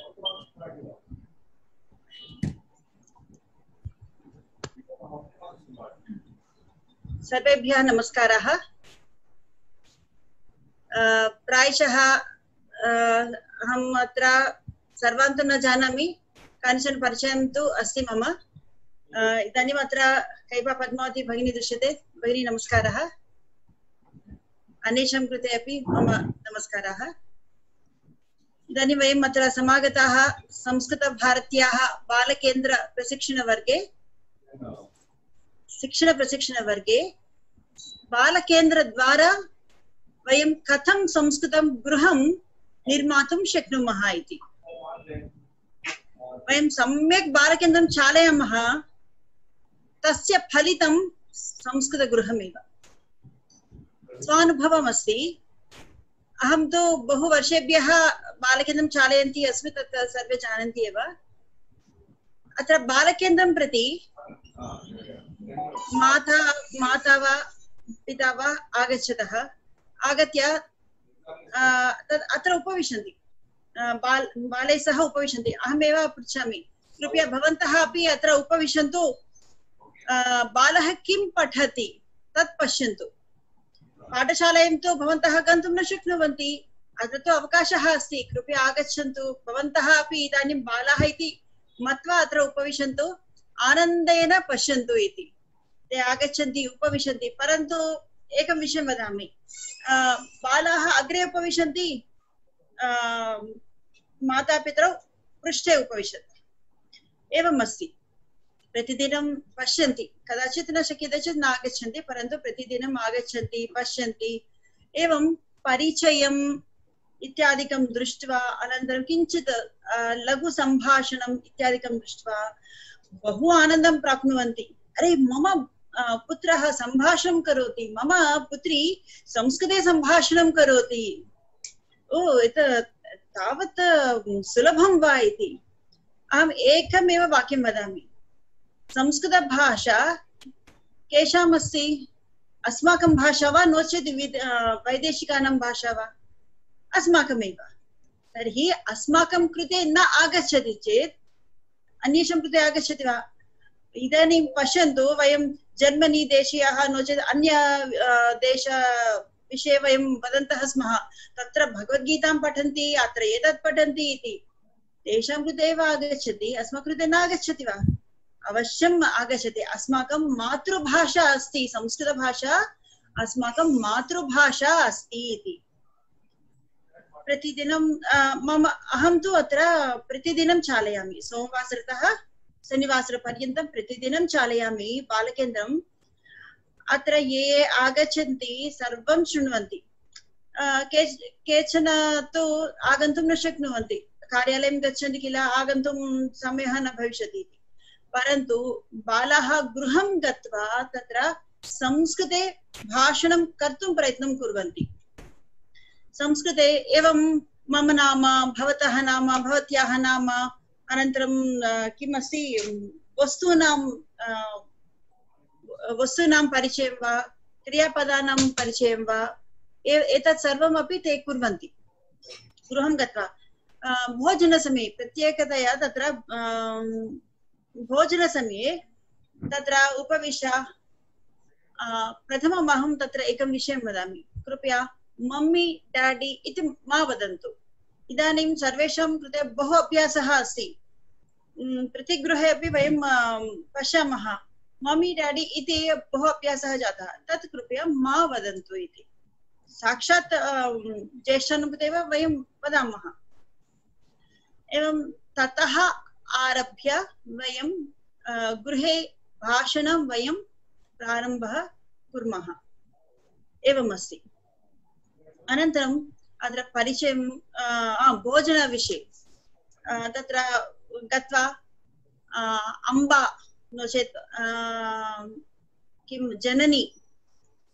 सर्वेभ्यः नमस्कारः प्रायशः अहम् अत्र सर्वान् तु न जानामि कानिचन परिचयं तु अस्ति मम इदानीम् अत्र कैपा पद्मावती भगिनी दृश्यते भगिनी नमस्कारः अन्येषां कृते अपि मम नमस्कारः इदानीं वयम् अत्र समागताः संस्कृतभारत्याः बालकेन्द्रप्रशिक्षणवर्गे शिक्षणप्रशिक्षणवर्गे बालकेन्द्रद्वारा वयं कथं संस्कृतं गृहं निर्मातुं शक्नुमः इति वयं सम्यक् बालकेन्द्रं चालयामः तस्य फलितं संस्कृतगृहमेव स्वानुभवमस्ति अहं तु बहु वर्षेभ्यः बालकेन्द्रं चालयन्ती अस्मि तत् सर्वे जानन्ति एव अत्र बालकेन्द्रं प्रति माता वा पिता वा आगच्छतः आगत्य अत्र उपविशन्ति बालैः सह उपविशन्ति अहमेव पृच्छामि कृपया भवन्तः अपि अत्र उपविशन्तु बालः किं पठति तत् पश्यन्तु पाठशालायां तु भवन्तः गन्तुं न शक्नुवन्ति अत्र तु अवकाशः अस्ति कृपया आगच्छन्तु भवन्तः अपि इदानीं बालाः इति मत्वा अत्र उपविशन्तु आनन्देन पश्यन्तु इति ते आगच्छन्ति उपविशन्ति परन्तु एकं विषयं वदामि बालाः अग्रे उपविशन्ति मातापितरौ पृष्ठे उपविशन्ति एवम् अस्ति प्रतिदिनं पश्यन्ति कदाचित् न शक्यते चेत् न आगच्छन्ति परन्तु प्रतिदिनम् आगच्छन्ति पश्यन्ति एवं परिचयम् इत्यादिकं दृष्ट्वा अनन्तरं किञ्चित् लघु सम्भाषणम् इत्यादिकं दृष्ट्वा बहु आनन्दं प्राप्नुवन्ति अरे मम पुत्रः सम्भाषणं करोति मम पुत्री संस्कृते सम्भाषणं करोति ओ एतत् तावत् सुलभं वा इति अहम् एकमेव वाक्यं वदामि संस्कृतभाषा केषाम् अस्ति अस्माकं भाषा वा नो चेत् वैदेशिकानां भाषा वा अस्माकमेव तर्हि अस्माकं कृते न आगच्छति चेत् अन्येषां कृते आगच्छति वा इदानीं पश्यन्तु वयं जर्मनी देशीयाः नो चेत् अन्य देश विषये वयं वदन्तः स्मः तत्र भगवद्गीतां पठन्ति अत्र एतत् पठन्ति इति तेषां कृते एव आगच्छति अस्माकं कृते न आगच्छति वा अवश्यम् आगच्छति अस्माकं मातृभाषा अस्ति संस्कृतभाषा अस्माकं मातृभाषा अस्ति इति प्रतिदिनं अहं तु अत्र प्रतिदिनं चालयामि सोमवासरतः शनिवासरपर्यन्तं प्रतिदिनं चालयामि बालकेन्द्रम् अत्र ये आगच्छन्ति सर्वं शृण्वन्ति केचन तु आगन्तुं न शक्नुवन्ति कार्यालयं गच्छन्ति किल आगन्तुं समयः न भविष्यति परन्तु बालाः गृहं गत्वा तत्र संस्कृते भाषणं कर्तुं प्रयत्नं कुर्वन्ति संस्कृते एवं मम नाम भवतः नाम भवत्याः नाम अनन्तरं किम् अस्ति वस्तूनां परिचयं वा क्रियापदानां परिचयं वा एतत् सर्वमपि ते कुर्वन्ति गृहं गत्वा भोजनसमये प्रत्येकतया तत्र भोजनसमये तत्र उपविश्य प्रथमम् अहं तत्र एकं विषयं वदामि कृपया मम्मी डाडी इति मा वदन्तु इदानीं सर्वेषां कृते बहु अभ्यासः अस्ति प्रतिगृहे अपि वयं पश्यामः मम्मी डाडी इति बहु अभ्यासः जातः तत् कृपया मा वदन्तु इति साक्षात् ज्येष्ठानां कृते एव वयं वदामः एवं ततः आरभ्य वयं गृहे भाषणं वयं प्रारम्भः कुर्मः एवमस्ति अनन्तरम् अत्र परिचयं भोजनविषये तत्र गत्वा अम्बा नो चेत् किं जननी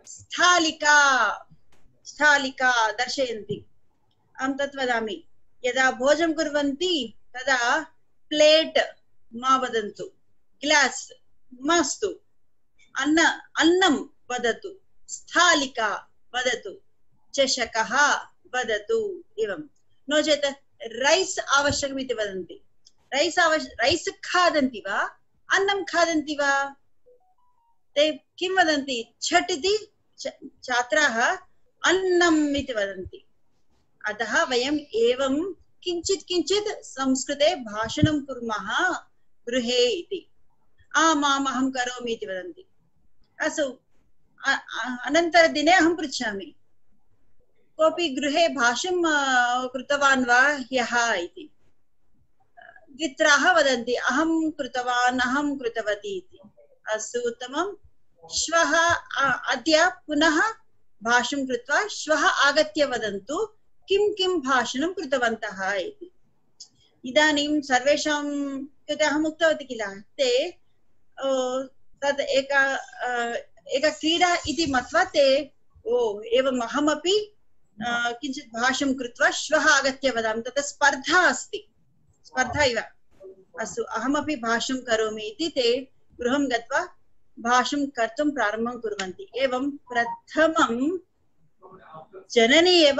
स्थालिका स्थालिका दर्शयन्ति। अहं तत् वदामि, यदा भोजनं कुर्वन्ति तदा प्लेट् मा वदन्तु, ग्लास् मास्तु, अन्नं वदतु, स्थालिका वदतु, चषकः वदतु। एवं नो चेत् रैस् आवश्यकम् इति वदन्ति। रैस् खादन्ति वा अन्नं खादन्ति वा? ते किं वदन्ति? झट् इति छात्राः अन्नम् इति वदन्ति। अतः वयम् एवं किञ्चित् किञ्चित् संस्कृते भाषणं कुर्मः गृहे इति। आमाम् अहं करोमि इति वदन्ति। अस्तु, अनन्तरदिने अहं पृच्छामि, कोऽपि गृहे भाषणं कृतवान् वा ह्यः इति। द्वित्राः वदन्ति अहं कृतवान्, अहं कृतवती इति। अस्तु, उत्तमं। श्वः अद्य पुनः भाषणं कृत्वा श्वः आगत्य वदन्तु किं किं भाषणं कृतवन्तः इति। इदानीं सर्वेषां कृते अहम् उक्तवती किल, ते तद् एका क्रीडा इति मत्वा ते एवम् अहमपि किञ्चित् भाषणं कृत्वा श्वः आगत्य वदामि, तत् स्पर्धा अस्ति, स्पर्धा इव। अस्तु, अहमपि भाषणं करोमि इति ते गृहं गत्वा भाषणं कर्तुं प्रारम्भं कुर्वन्ति। एवं प्रथमं जननी एव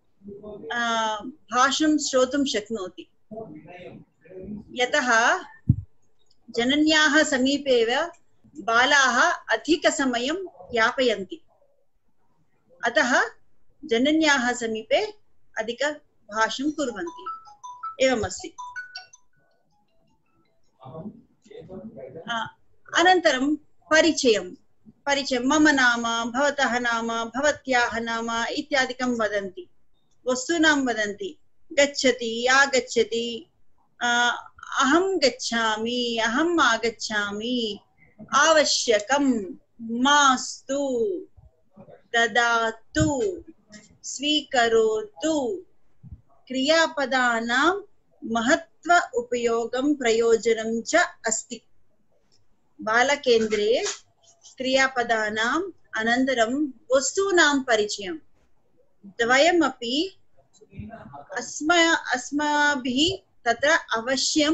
भाषणं श्रोतुं शक्नोति, यतः जनन्याः समीपे एव बालाः अधिकसमयं यापयन्ति। अतः जनन्याः समीपे अधिकभाषणं कुर्वन्ति। एवमस्ति। अनन्तरं परिचयं मम नाम, भवतः नाम, भवत्याः नाम इत्यादिकं वदन्ति। वस्तूनां वदन्ति, गच्छति, आगच्छति, अहं गच्छामि, अहम् आगच्छामि, आवश्यकं, मास्तु, ददातु, स्वीकरोतु। क्रियापदानां महत्व उपयोगं प्रयोजनं च अस्ति। बालकेन्द्रे क्रियापदानाम् अनन्तरं वस्तूनां परिचयं द्वयमपि अस्माभिः तत्र अवश्यं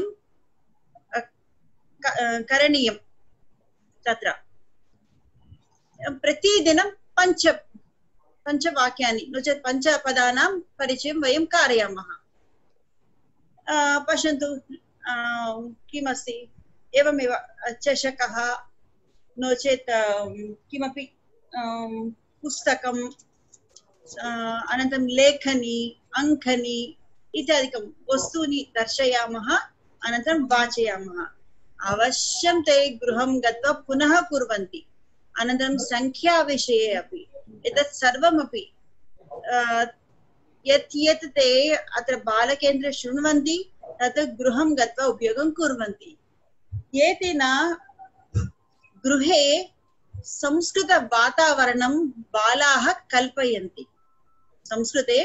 करणीयं। तत्र प्रतिदिनं पञ्चवाक्यानि नो चेत् पञ्चपदानां परिचयं वयं कारयामः। पश्यन्तु किमस्ति, एवमेव चषकः, नो चेत् किमपि पुस्तकं, अनन्तरं लेखनी, अङ्कनी इत्यादिकं वस्तूनि दर्शयामः, अनन्तरं वाचयामः। अवश्यं ते गृहं गत्वा पुनः कुर्वन्ति। अनन्तरं संख्याविषये अपि एतत् सर्वमपि यत् ते अत्र बालकेन्द्रे शृण्वन्ति तत् गृहं गत्वा उपयोगं कुर्वन्ति। एतेन गृहे संस्कृतवातावरणं बालाः कल्पयन्ति, संस्कृते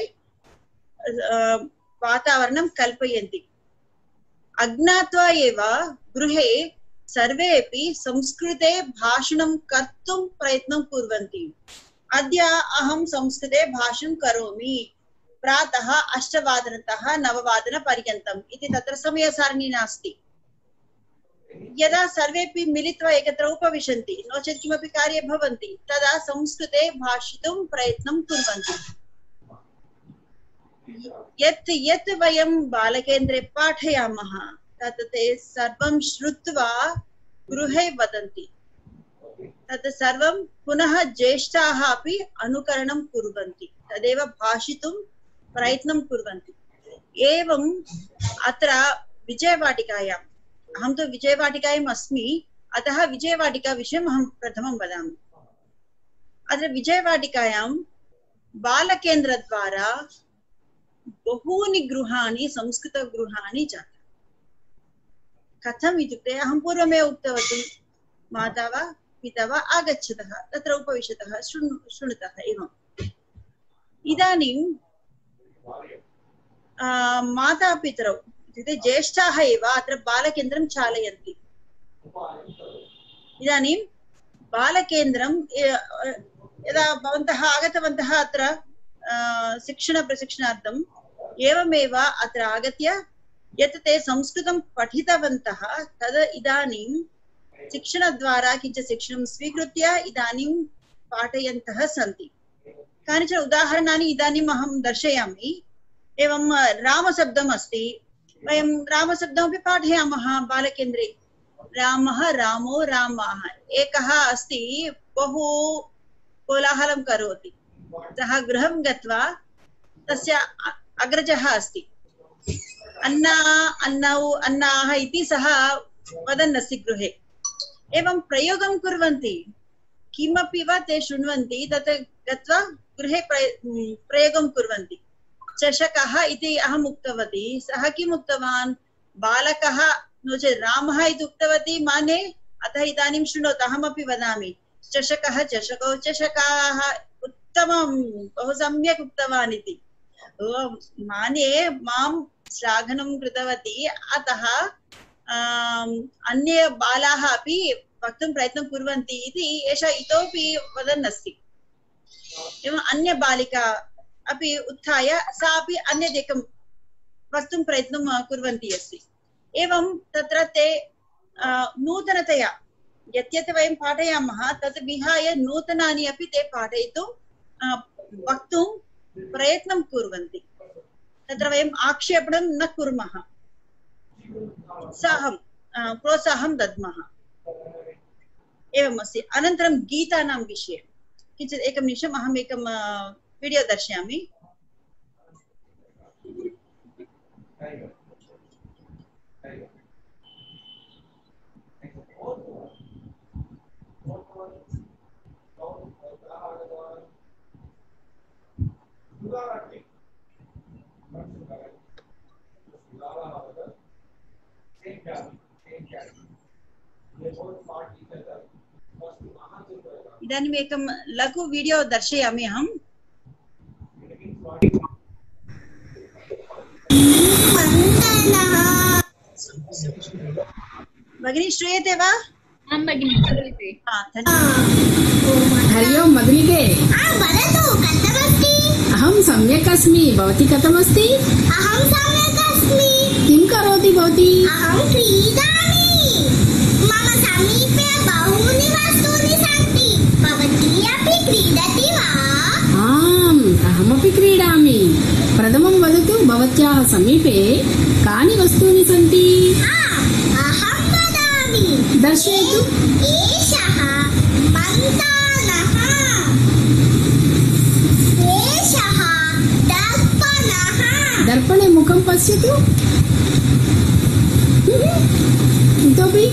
वातावरणं कल्पयन्ति। अज्ञात्वा एव गृहे सर्वेपि संस्कृते भाषणं कर्तुं प्रयत्नं कुर्वन्ति। अद्य अहं संस्कृते भाषणं करोमि प्रातः 8 9 इति तत्र समयसारणी नास्ति। यदा सर्वेपि मिलित्वा एकत्र उपविशन्ति, नो चेत् किमपि कार्ये भवन्ति, तदा संस्कृते भाषितुं प्रयत्नं कुर्वन्ति। यत् वयं बालकेन्द्रे पाठयामः तत् ते सर्वं श्रुत्वा गृहे वदन्ति। तत् सर्वं पुनः ज्येष्ठाः अपि अनुकरणं कुर्वन्ति, तदेव भाषितुं प्रयत्नं कुर्वन्ति। एवम् अत्र विजयवाटिकायाम्, अहं तु विजयवाटिकायाम् अस्मि, अतः विजयवाटिका विषयम् अहं प्रथमं वदामि। अत्र विजयवाटिकायां बालकेन्द्रद्वारा बहूनि गृहाणि, संस्कृतगृहाणि जातानि। कथम् इत्युक्ते अहं पूर्वमेव उक्तवती, माता वा पिता वा आगच्छतः, तत्र उपविशतः, शृणुतः। एवम् इदानीं मातापितरौ इत्युक्ते ज्येष्ठाः एव अत्र बालकेन्द्रं चालयन्ति। इदानीं बालकेन्द्रं यदा भवन्तः आगतवन्तः अत्र शिक्षणप्रशिक्षणार्थम् एवमेव अत्र आगत्य यत् ते संस्कृतं पठितवन्तः तद् इदानीं शिक्षणद्वारा किञ्चित् शिक्षणं स्वीकृत्य इदानीं पाठयन्तः सन्ति। कानिचन उदाहरणानि इदानीम् अहं दर्शयामि। एवं रामशब्दम् अस्ति, वयं रामशब्दमपि पाठयामः बालकेन्द्रे। रामः, रामो, रामाः। एकः अस्ति बहु कोलाहलं करोति, सः गृहं गत्वा तस्य अग्रजः अस्ति, अन्ना अन्नौ अन्नाः इति सः वदन् अस्ति गृहे। एवं प्रयोगं कुर्वन्ति, किमपि वा ते शृण्वन्ति, तत् गत्वा गृहे प्रयोगं कुर्वन्ति। चषकः इति अहम् उक्तवती, सः किम् उक्तवान्, बालकः नो चेत् रामः इति उक्तवती माने, अतः इदानीं शृणोतु अहमपि वदामि। चषकः, चषकौ, चषकाः, उत्तमं, बहु सम्यक् उक्तवान् इति माने मां श्लाघनं कृतवती। अतः अन्ये बालाः अपि वक्तुं प्रयत्नं कुर्वन्ति इति एषः इतोपि वदन् अस्ति। एवम् अन्य बालिका अपि उत्थाय सा अपि अन्यदेकं वक्तुं प्रयत्नं कुर्वन्ती अस्ति। एवं तत्र ते नूतनतया यत् वयं पाठयामः तत् विहाय नूतनानि अपि ते पाठयितुं वक्तुं प्रयत्नं कुर्वन्ति। तत्र वयम् आक्षेपणं न कुर्मः, प्रोत्साहं दद्मः। एवमस्ति। अनन्तरं गीतानां विषये किञ्चित् एकं निमिषम् अहम् एकं वीडियो दर्शयामि। इदानीम् एकं लघु वीडियो दर्शयामि अहम्। भगिनी श्रूयते वा? आं भगिनी श्रूयते। हरि ओं भगिनीके। वदतु, कथमस्ति? अहं सम्यक् अस्मि, भवती कथमस्ति? अहं सम्यक् अस्मि। किं करोति भवती? अहं क्रीडामि। मम समीपे बहूनि वस्तूनि सन्ति। भवती अपि क्रीडति वा? आम्, अहमपि क्रीडामि। प्रथमं वदतु, भवत्याः समीपे कानि वस्तूनि सन्ति? अहं वदामि। दर्शयतु। एषः मन्दानः, एषः दर्पणः। दर्पणे मुखं पश्यतु। इतोपि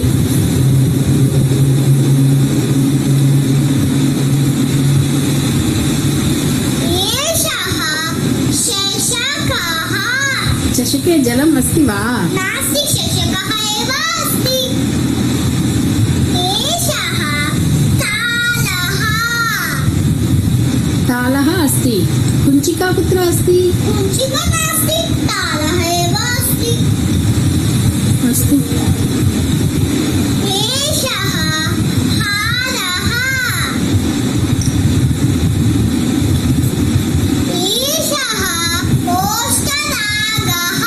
चषके जलम् अस्ति वा? नास्ति, चषकः एव अस्ति। एषः तालः। तालः अस्ति। कुञ्चिका कुत्र अस्ति? कुञ्चिका नास्ति, तालः एव अस्ति। अस्तु। एषः हारः। एषः ओष्ठरागः।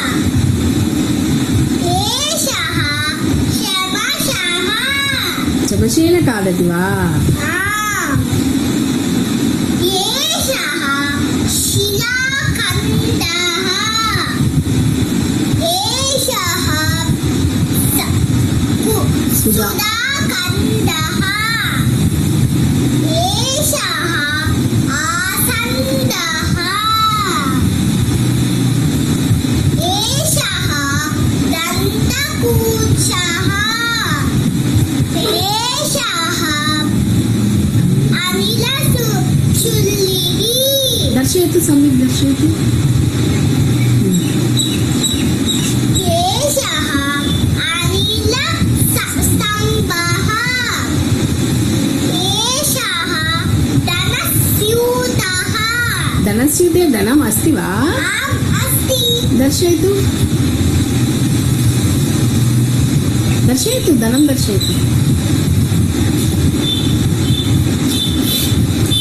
एषः शमशः। चमशेन खादति वा? एषः शिलाखण्डः। एषः सुधाखण्डः। एषः आसन्दः। एषः दन्तकूचः। एषः अनिलचुल्लिः। दर्शयतु, सम्यक् दर्शयतु। एषः अनिलस्तम्भः। एषः धनस्यूतः। धनस्यूते धनम् अस्ति वा? आम्, अस्ति। दर्शयतु, दर्शयतु, धनं दर्शयतु।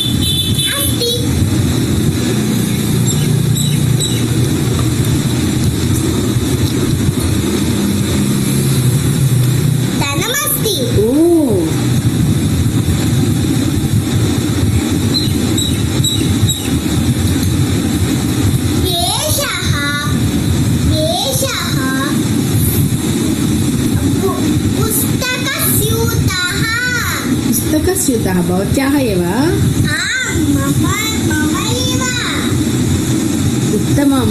कः स्यूतः भवत्याः एव उत्तमम्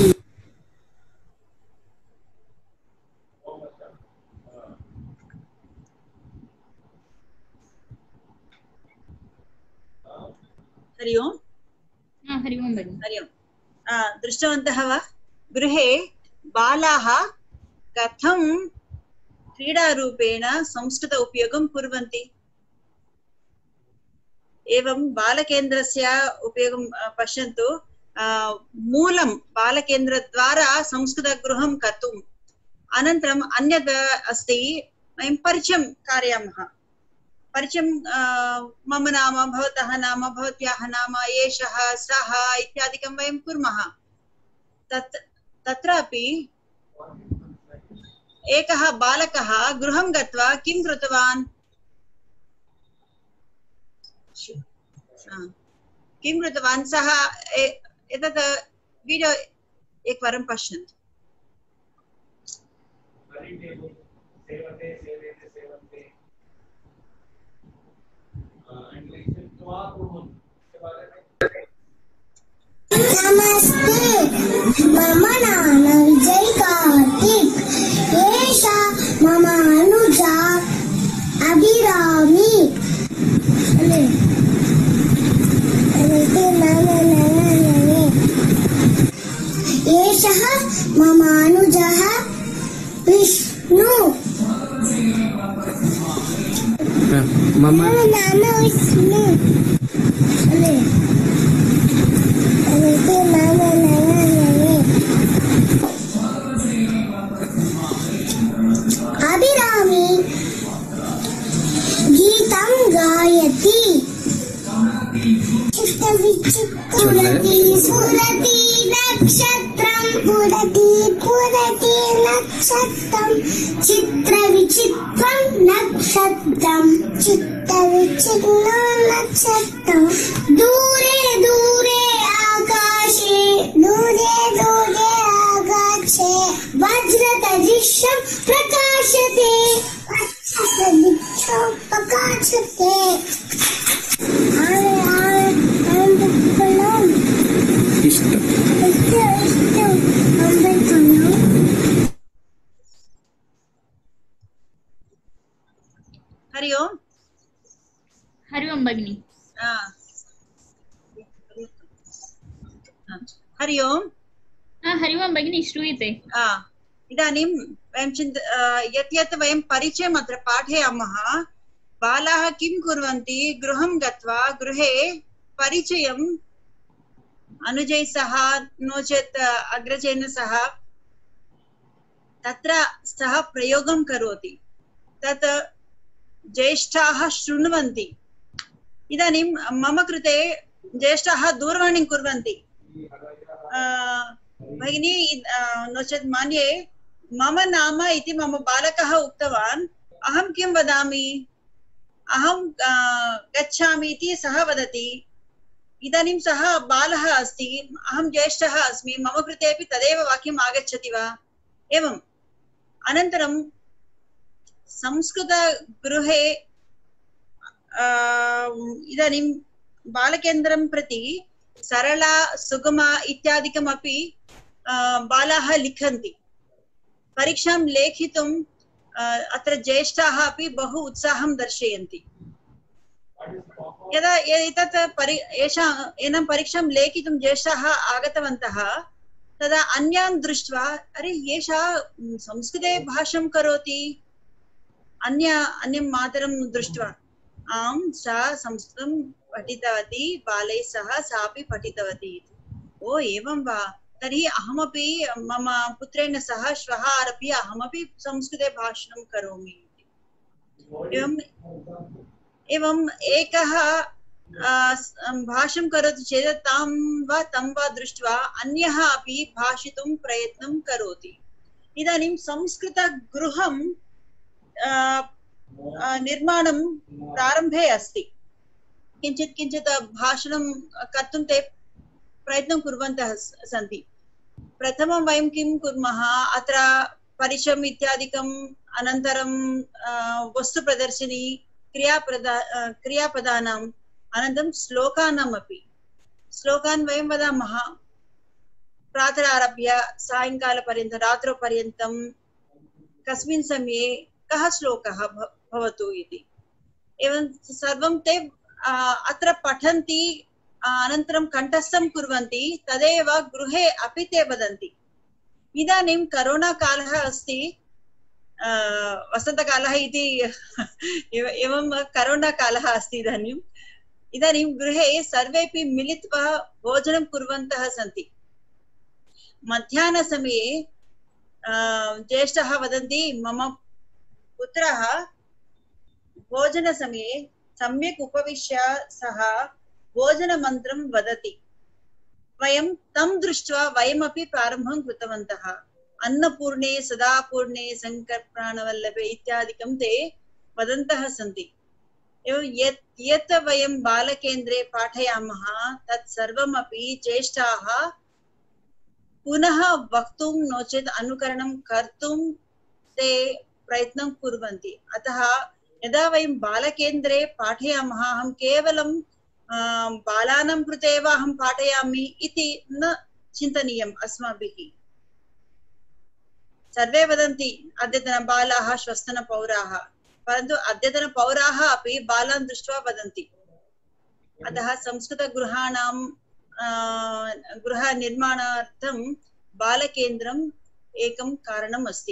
हरि ओम् हरि ओम् भगिनि हरि ओम् दृष्टवन्तः वा गृहे बालाः कथं क्रीडारूपेण संस्कृत उपयोगं कुर्वन्ति एवं बालकेन्द्रस्य उपयोगं पश्यन्तु मूलं बालकेन्द्रद्वारा संस्कृतगृहं कर्तुम् अनन्तरम् अन्यद् अस्ति वयं परिचयं कारयामः परिचयं मम नाम भवतः नाम भवत्याः नाम एषः सः इत्यादिकं वयं कुर्मः तत्रापि एकः बालकः गृहं गत्वा किं कृतवान् सः एतत् वीडियो एकवारं पश्यन्तु नमस्ते मम नाम विजय कार्तिक एषा मम अनुजा अभिरामी एषः मम अनुजः विष्णु मम नाम विष्णु अभिरामी गीतं गायति पुरति सुरति नक्षत्रं पुरति पुरति नक्षत्रं चित्रविचित्रं नक्षत्रं चित्रविचित्रं नक्षत्रं दूरे दूरे आकाशे वज्रतदृश्यं प्रकाशते हरि ओम् हरि ओम् भगिनि हरि ओम् हरि ओम् भगिनि श्रूयते इदानीं वयं यत् यत् वयं परिचयम् अत्र पाठयामः बालाः किं कुर्वन्ति गृहं गत्वा गृहे परिचयम् अनुजै सह नो चेत् अग्रजेन सह तत्र सः प्रयोगं करोति तत् ज्येष्ठाः शृण्वन्ति इदानीं मम कृते ज्येष्ठाः दूरवाणीं कुर्वन्ति भगिनी नो चेत् मन्ये मम नाम इति मम बालकः उक्तवान् अहं किं वदामि अहं गच्छामि इति सः वदति इदानीं सः बालः अस्ति अहं ज्येष्ठः अस्मि मम कृते अपि तदेव वाक्यम् आगच्छति वा एवम् अनन्तरं संस्कृतगृहे इदानीं बालकेन्द्रं प्रति सरला सुगमा इत्यादिकमपि बालाः लिखन्ति परीक्षां लेखितुं अत्र ज्येष्ठाः अपि बहु उत्साहं दर्शयन्ति यदा एतत् एनं परीक्षां लेखितुं ज्येष्ठाः आगतवन्तः तदा अन्यान् दृष्ट्वा अरे एषा संस्कृते भाषणं करोति अन्यं मातरं दृष्ट्वा आं सा संस्कृतं पठितवती बालैः सह सापि पठितवती ओ एवं वा तर्हि अहमपि मम पुत्रेण सह श्वः आरभ्य अहमपि संस्कृते भाषणं करोमि एवं एकः भाषणं करोति चेत् तं वा दृष्ट्वा अन्यः अपि भाषितुं प्रयत्नं करोति इदानीं संस्कृतगृहं निर्माणं प्रारम्भे अस्ति किञ्चित् भाषणं कर्तुं ते प्रयत्नं कुर्वन्तः सन्ति प्रथमं वयं किं कुर्मः अत्र परिचयम् इत्यादिकम् अनन्तरं वस्तुप्रदर्शिनी क्रियापदानाम् अनन्तरं श्लोकानामपि श्लोकान् वयं वदामः प्रातः आरभ्य सायङ्कालपर्यन्तं रात्रौ पर्यन्तं कस्मिन् समये कः श्लोकः भवतु इति एवं सर्वं ते अत्र पठन्ति अनन्तरं कण्ठस्थं कुर्वन्ति तदेव गृहे अपि ते वदन्ति। इदानीं करोना कालः अस्ति वसन्तकालः इति एवं करोना कालः अस्ति इदानीं गृहे सर्वेपि मिलित्वा भोजनं कुर्वन्तः सन्ति। मध्याह्नसमये ज्येष्ठः वदन्ति मम पुत्रः भोजनसमये सम्यक् उपविश्य सः भोजनमन्त्रं वदति। वयं तं दृष्ट्वा वयमपि प्रारम्भं कृतवन्तः। अन्नपूर्णे सदापूर्णे शङ्करप्राणवल्लभे इत्यादिकं ते वदन्तः सन्ति। एवं यत् वयं बालकेन्द्रे पाठयामः तत् सर्वमपि ज्येष्ठाः पुनः वक्तुं नो चेत् अनुकरणं कर्तुं ते प्रयत्नं कुर्वन्ति। अतः यदा वयं बालकेन्द्रे पाठयामः अहं केवलं बालानां कृते एव अहं पाठयामि इति न चिन्तनीयम् अस्माभिः। सर्वे वदन्ति अद्यतनबालाः श्वस्तनपौराः, परन्तु अद्यतनपौराः अपि बालान् दृष्ट्वा वदन्ति। अतः संस्कृतगृहाणां गृहनिर्माणार्थं बालकेन्द्रम् एकं कारणम् अस्ति।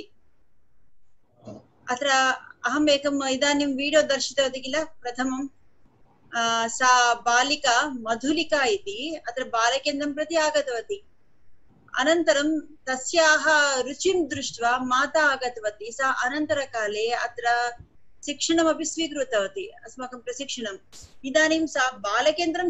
अत्र अहम् एकम् इदानीं वीडियो दर्शितवती किल। प्रथमं सा बालिका मधुलिका इति अत्र बालकेन्द्रं प्रति आगतवती। अनन्तरं तस्याः रुचिं दृष्ट्वा माता आगतवती। सा अनन्तरकाले अत्र शिक्षणमपि स्वीकृतवती, अस्माकं प्रशिक्षणम्। इदानीं सा बालकेन्द्रं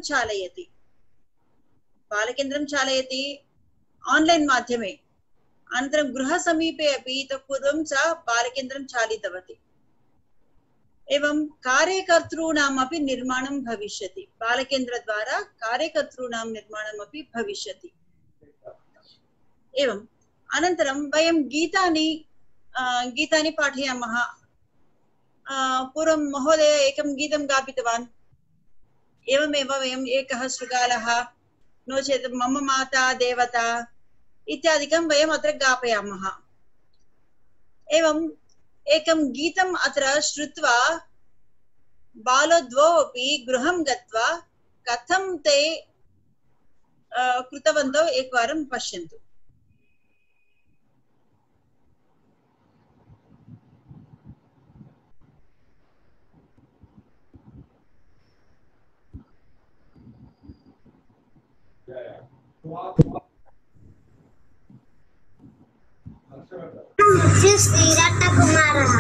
चालयति आन्लैन् माध्यमे। अनन्तरं गृहसमीपे अपि इतः पूर्वं सा बालकेन्द्रं चालितवती। एवं कार्यकर्तॄणामपि निर्माणं भविष्यति। बालकेन्द्रद्वारा कार्यकर्तॄणां निर्माणमपि भविष्यति। एवम् अनन्तरं वयं गीतानि पाठयामः। पूर्वं महोदय एकं गीतं गापितवान्। एवमेव वयम् एकः शृगालः नो चेत् मम माता देवता इत्यादिकं वयम् अत्र गापयामः। एवं एकं गीतम् अत्र श्रुत्वा बालो द्वौ अपि गृहं गत्वा कथं ते कृतवन्तौ एकवारं पश्यन्तु। श्रीरत्नकुमारः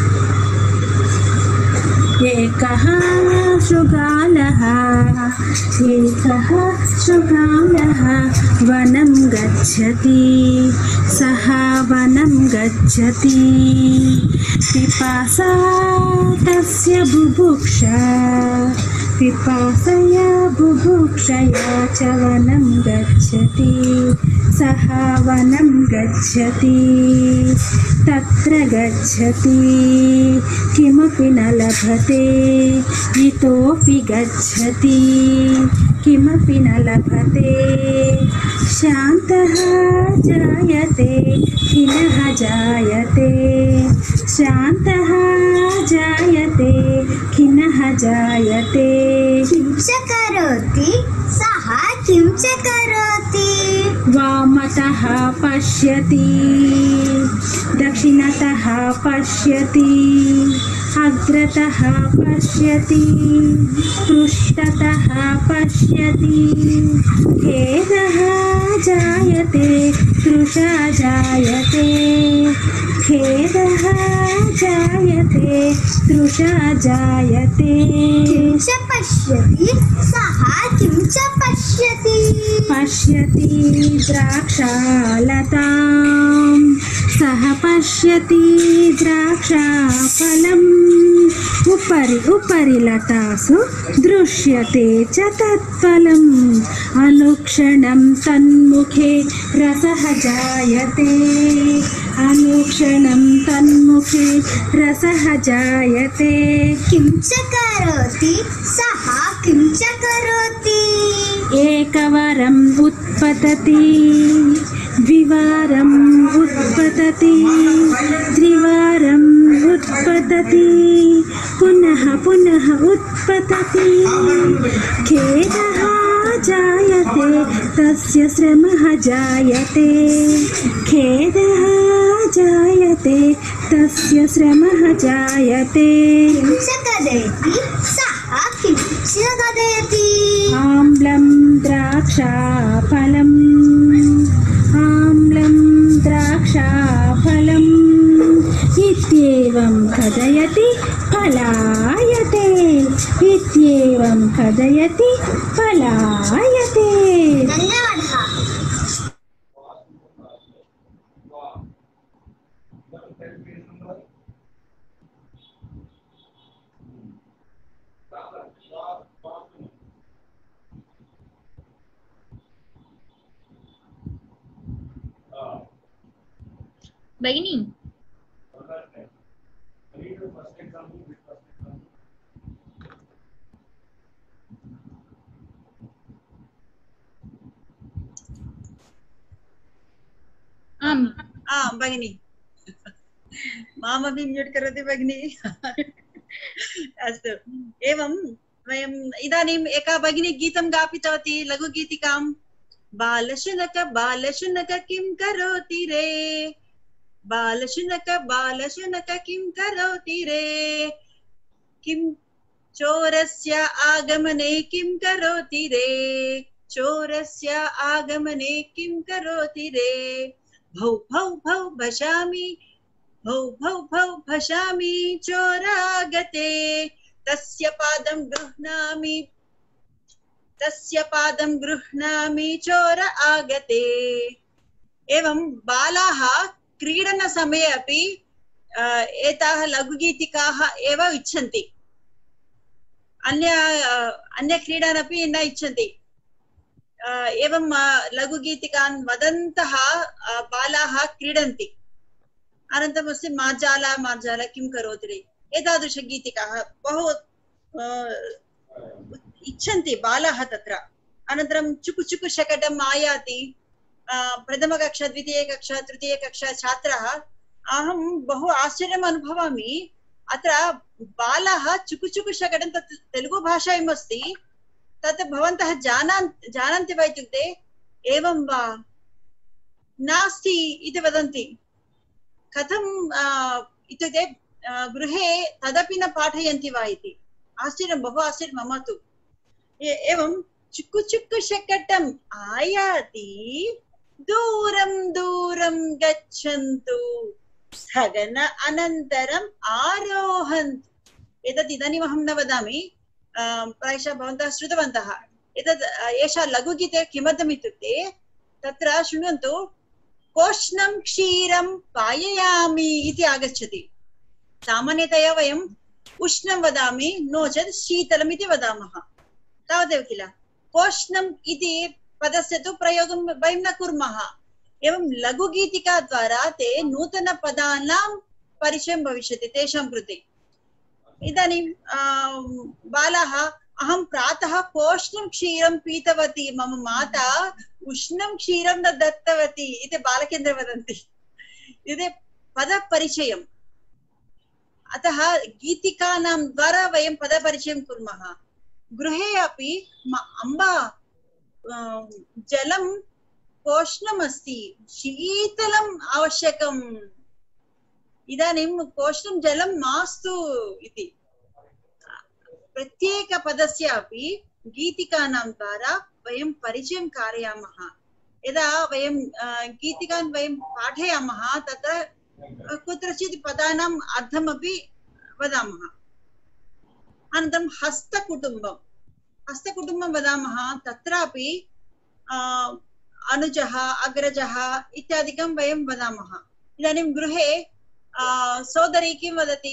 एकः शृगालः वनं गच्छति। सः वनं गच्छति। पिपासा तस्य बुभुक्षा। पिपासया बुभुक्षया च वनं गच्छति। सः वनं गच्छति। तत्र गच्छति किमपि न लभते। इतोऽपि गच्छति किमपि न लभते। शान्तः जायते खिन्नः जायते। शान्तः जायते खिन्नः जायते। किं च करोति सः किं च करोति। वामतः पश्यति। दक्षिणतः पश्यति। अग्रतः पश्यति। पृष्ठतः पश्यति। खेदः जायते तृषा जायते। खेदः जायते तृषा जायते। किं च पश्यति सः किं च पश्यति। पश्यति द्राक्षालताम्। सः पश्यति द्राक्षाफलम्। उपरि लतासु दृश्यते च तत्फलम्। अनुक्षणं तन्मुखे रसः जायते। अनुक्षणं तन्मुखे रसः जायते किं च करोति सः किं च करोति एकवारम् उत्पतति द्विवारम् उत्पतति त्रिवारम् उत्पतति पुनः पुनः उत्पतति खेदः जायते तस्य श्रमः जायते खेदः जायते तस्य श्रमः जायते किं च कथयति सः किं च कथयति आम्लं द्राक्षाफलम् आम्लं द्राक्षाफलम् इत्येवं कथयति पलायते इत्येवं कथयति पलायते। धन्यवादः। भगिनी भगिनी मामपि म्यूट् करोति भगिनी अस्तु एवं वयम् इदानीम् एका भगिनी गीतं गापितवती लघुगीतिकां बालशुनक बालशुनक किं करोति रे बालशुनक बालशुनक किं करोति रे किं चोरस्य आगमने किं करोति रे चोरस्य आगमने किं करोति रे भौ भौ भौ भशामि भौ भौ भौ भशामि चोरागते तस्य पादं गृह्णामि चोर आगते। एवं बालाः क्रीडनसमये अपि एताः लघुगीतिकाः एव इच्छन्ति अन्य क्रीडानपि न इच्छन्ति। एवं लघुगीतिकान् वदन्तः बालाः क्रीडन्ति। अनन्तरमस्ति मार्जाला मार्जाला किं करोति रे एतादृशगीतिकाः बहु इच्छन्ति बालाः तत्र। अनन्तरं चुकु चुकु शकटम् आयाति प्रथमकक्षा द्वितीयकक्षा तृतीयकक्षा छात्राः अहं बहु आश्चर्यम् अनुभवामि। अत्र बालाः चुकु चुकु शकटं तत् तेलुगु भाषायाम् अस्ति तत् भवन्तः जानन्ति वा इत्युक्ते एवं वा नास्ति इति वदन्ति। कथं इत्युक्ते गृहे तदपि न पाठयन्ति वा इति आश्चर्यं बहु आश्चर्यं मम तु। एवं चुक्कु चुक्कु शकटम् आयाति दूरं दूरं गच्छन्तु स्थगन अनन्तरम् आरोहन्तु। एतत् इदानीम् अहं न वदामि प्रायशः भवन्तः श्रुतवन्तः। एतत् एषा लघुगीते किमर्थम् इत्युक्ते तत्र शृण्वन्तु कोष्णं क्षीरं पाययामि इति आगच्छति। सामान्यतया वयम् उष्णं वदामि नो चेत् शीतलम् इति वदामः तावदेव किल। कोष्णम् इति पदस्य तु प्रयोगं वयं न कुर्मः। एवं लघुगीतिका द्वारा ते नूतनपदानां परिचयं भविष्यति तेषां कृते। इदानीं बालाः अहं प्रातः कोष्णं क्षीरं पीतवती मम माता उष्णं क्षीरं न दत्तवती इति बालकेन्द्रे वदन्ति। इति पदपरिचयम्। अतः गीतिकानां द्वारा वयं पदपरिचयं कुर्मः। गृहे अपि अम्बा जलं कोष्णमस्ति शीतलम् आवश्यकम् इदानीं कोष्णं जलं मास्तु इति प्रत्येकपदस्य अपि गीतिकानां द्वारा वयं परिचयं कारयामः। यदा वयं गीतिकान् वयं पाठयामः तत्र कुत्रचित् पदानाम् अर्थमपि वदामः। अनन्तरं हस्तकुटुम्बं वदामः तत्रापि अनुजः अग्रजः इत्यादिकं वयं वदामः। इदानीं गृहे सोदरी किं वदति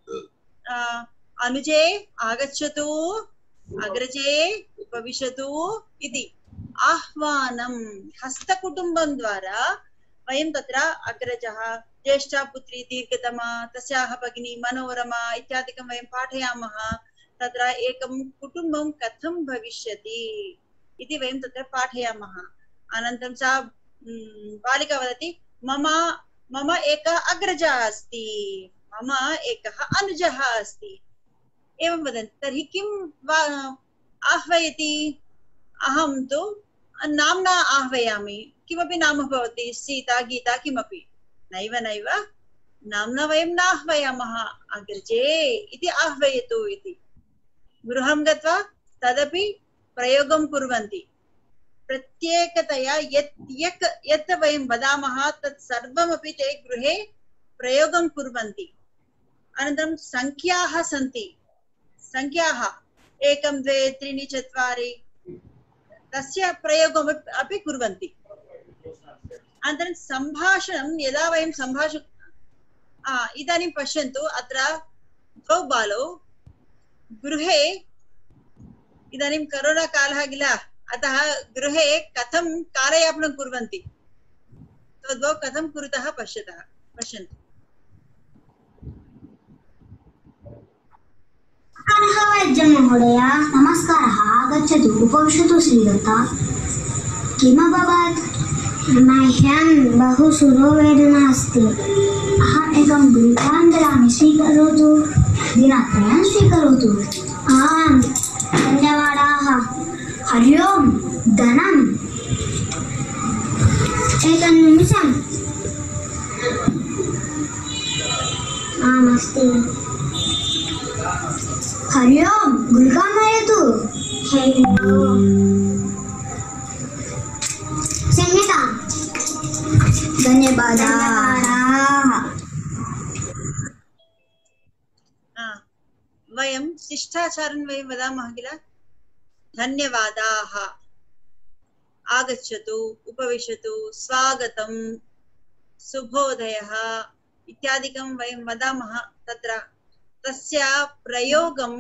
अनुजे आगच्छतु अग्रजे उपविशतु इति आह्वानं हस्तकुटुम्बं द्वारा वयं तत्र अग्रजः, ज्येष्ठा पुत्री दीर्घतमा, तस्याः भगिनी मनोरमा इत्यादिकं वयं पाठयामः। तत्र एकं कुटुम्बं कथं भविष्यति इति वयं तत्र पाठयामः। अनन्तरं सा बालिका वदति मम एकः अग्रजः अस्ति, मम एकः अनुजः अस्ति, एवं वदन्ति। तर्हि किं आह्वयति? अहं तु नाम्ना आह्वयामि, किमपि नाम भवति, सीता गीता किमपि, नैव नैव, नाम्ना वयं न आह्वयामः, अग्रजे इति आह्वयतु इति। गृहं गत्वा तदपि प्रयोगं कुर्वन्ति। प्रत्येकतया यत् वयं वदामः तत् सर्वमपि ते गृहे प्रयोगं कुर्वन्ति। अनन्तरं संख्याः सन्ति, संख्याः 1 2 3 4 तस्य प्रयोगम् अपि कुर्वन्ति। अनन्तरं सम्भाषणं यदा वयं इदानीं पश्यन्तु, अत्र द्वौ बालौ गृहे, इदानीं करोना कालः किल, अतः गृहे कथं कालयापनं कुर्वन्ति, तद्वौ कथं कुरुतः पश्यन्तु। वैद्यमहोदय नमस्कारः, आगच्छतु, उपविशतु श्रीदत्ता। किमभवत्? मह्यं बहु शिरोवेदना अस्ति। अहम् एकं गुलिकां ददामि, स्वीकरोतु, दिनत्रयं स्वीकरोतु। आम्, धन्यवादाः। हरि ओं, धनम्। एकं निमिषम्। आम्, अस्ति। हरि ओं, गुलिकां नयतु। क्षम्यताम्। धन्यवादाः। वयं शिष्टाचारं वयं वदामः किल, धन्यवादाः, आगच्छतु, उपविशतु, स्वागतं, शुभोदयः इत्यादिकं वयं वदामः। तत्र तस्य प्रयोगं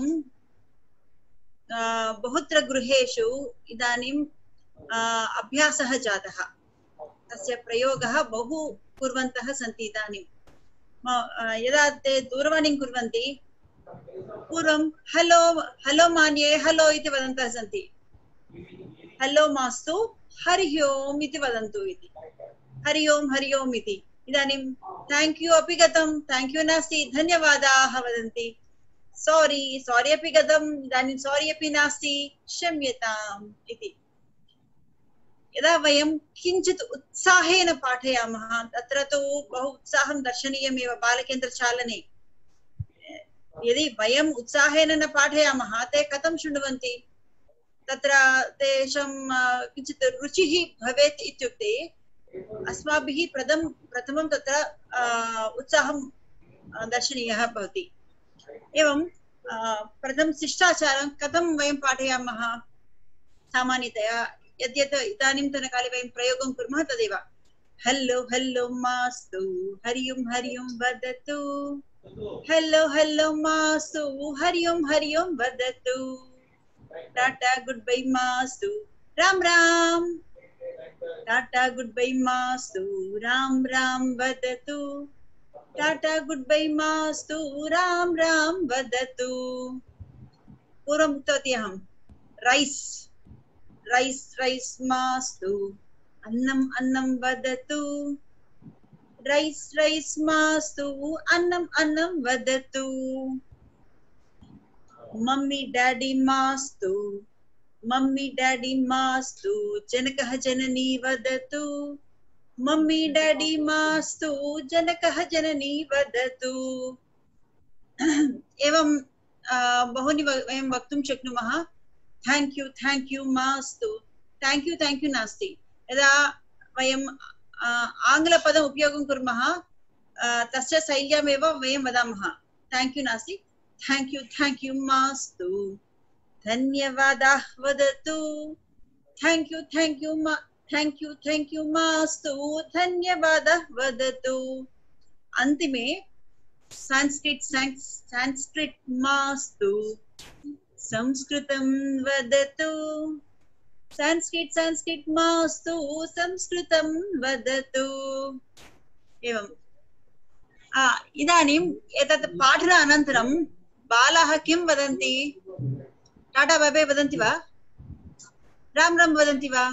बहुत्र गृहेषु इदानीं अभ्यासः जातः। तस्य प्रयोगः बहु कुर्वन्तः सन्ति इदानीं। यदा ते दूरवाणीं कुर्वन्ति, पूर्वं हलो हलो मान्ये हलो इति वदन्तः सन्ति। हलो मास्तु, हरि ओम् इति वदन्तु इति। हरि ओम् इति। इदानीं थैंक यू अपि गतं, थैंक यू नास्ति, धन्यवादाः वदन्ति। सॉरी अपि गतं, इदानीं सॉरी अपि नास्ति, क्षम्यताम् इति। यदा वयं किञ्चित् उत्साहेन पाठयामः, तत्र तु बहु उत्साहं दर्शनीयमेव बालकेन्द्रचालने। यदि वयम् उत्साहेन न पाठयामः, ते कथं शृण्वन्ति? तत्र तेषां किञ्चित् रुचिः भवेत् इत्युक्ते अस्माभिः प्रथमं तत्र उत्साहं दर्शनीयः भवति। एवं प्रथमं शिष्टाचारं कथं वयं पाठयामः? सामान्यतया यद्यत् इदानीन्तनकाले वयं प्रयोगं कुर्मः तदेव। हल्लो मास्तु, हरि ओं वदतु। हल्लो मास्तु, हरि ओं वदतु। टाटा गुड बाय मास्तु, राम टाटा गुड बाय मास्तु, राम वदतु। टाटा गुड बाय मास्तु, राम वदतु। पूर्वम् उक्तवती अहं, रैस् मास्तु, अन्नं वदतु। रैस् मास्तु, अन्नं वदतु। मम्मी डैडी मास्तु, जनकः जननी वदतु। मम्मी डैडी मास्तु, जनकः जननी वदतु। एवं बहूनि वयं वक्तुं शक्नुमः। थैंक यू मास्तु, थैंक यू नास्ति। यदा वयं आङ्ग्लपदम् उपयोगं कुर्मः, तस्य शैल्यामेव वयं वदामः। थैंक यू नास्ति, थैंक यू मास्तु। धन्यवादाः वदतु। थैंक यू मास्तु, धन्यवादाः वदतु। अन्तिमे संस्कृत मास्तु, संस्कृतं वदतु। संस्कृत मास्तु संस्कृतं वदतु। एवम् इदानीम् एतत् पाठन अनन्तरं बालाः किं वदन्ति? टाटा बाय बाय वदन्ति वा? राम राम वदन्ति वा?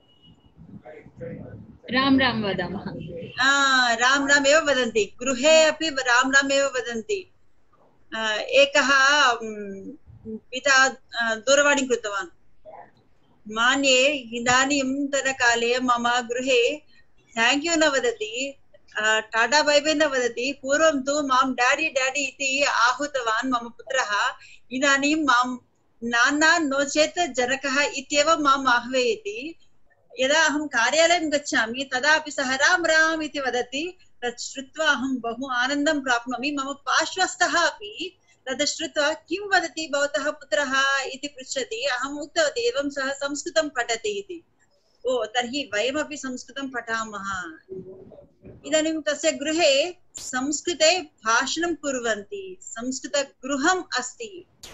राम राम वदामः। राम राम एव वदन्ति, गृहे अपि राम राम एव वदन्ति। एकः पिता दूरवाणीं कृतवान्, मान्ये इदानीन्तनकाले मम गृहे थैंक यू न वदति, टाटा बाय बाय न वदति। पूर्वं तु मां डैडी डैडी इति आहूतवान् मम पुत्रः, इदानीं मां नाना नो चेत् जनकः इत्येव माम् आह्वयति। यदा अहं कार्यालयं गच्छामि तदापि सः राम राम इति वदति। तत् श्रुत्वा अहं बहु आनन्दं प्राप्नोमि। मम पार्श्वस्थः अपि तद् श्रुत्वा किं वदति भवतः पुत्रः इति पृच्छति। अहम् उक्तवती एवं सः संस्कृतं पठति इति। ओ तर्हि वयमपि संस्कृतं पठामः। इदानीं तस्य गृहे संस्कृते भाषणं कुर्वन्ति, संस्कृतगृहम् अस्ति।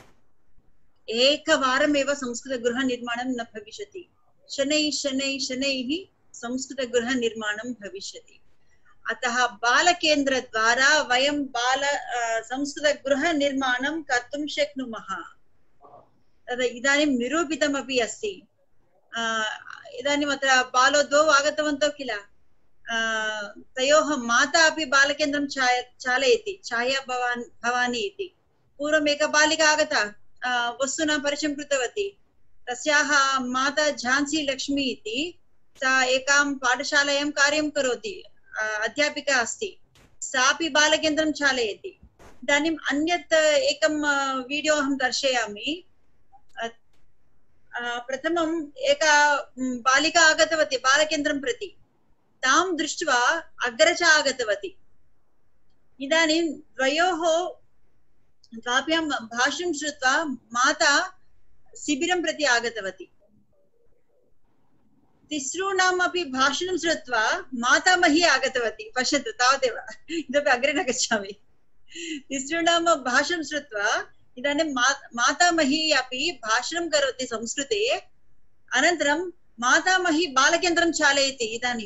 एकवारमेव संस्कृतगृहनिर्माणं न भविष्यति, शनैः संस्कृतगृहनिर्माणं भविष्यति। अतः बालकेन्द्रद्वारा वयं संस्कृतगृहनिर्माणं कर्तुं शक्नुमः। तद् इदानीं निरूपितमपि अस्ति। इदानीम् अत्र बालो द्वौ आगतवन्तौ किल, तयोः माता अपि बालकेन्द्रं चालयति, छाया भवानी इति। पूर्वम् एका बालिका आगता, वस्तुना परिचयं कृतवती। तस्याः माता झान्सी लक्ष्मी इति, सा एकां पाठशालायां कार्यं करोति, अध्यापिका अस्ति। सापि बालकेन्द्रं चालयति। इदानीम् अन्यत् एकं वीडियो अहं दर्शयामि। प्रथमम् एका बालिका आगतवती बालकेन्द्रं प्रति, तां दृष्ट्वा अग्रजा आगतवती। इदानीं द्वाभ्यां भाषणं श्रुत्वा माता शिबिरं प्रति आगतवती। तिसॄणाम् अपि भाषणं श्रुत्वा मातामही आगतवती। पश्यतु, तावदेव, इतोपि अग्रे न गच्छामि। तिसॄणां भाषणं श्रुत्वा इदानीं मातामही अपि भाषणं करोति संस्कृते। अनन्तरं मातामही बालकेन्द्रं चालयति। इदानीं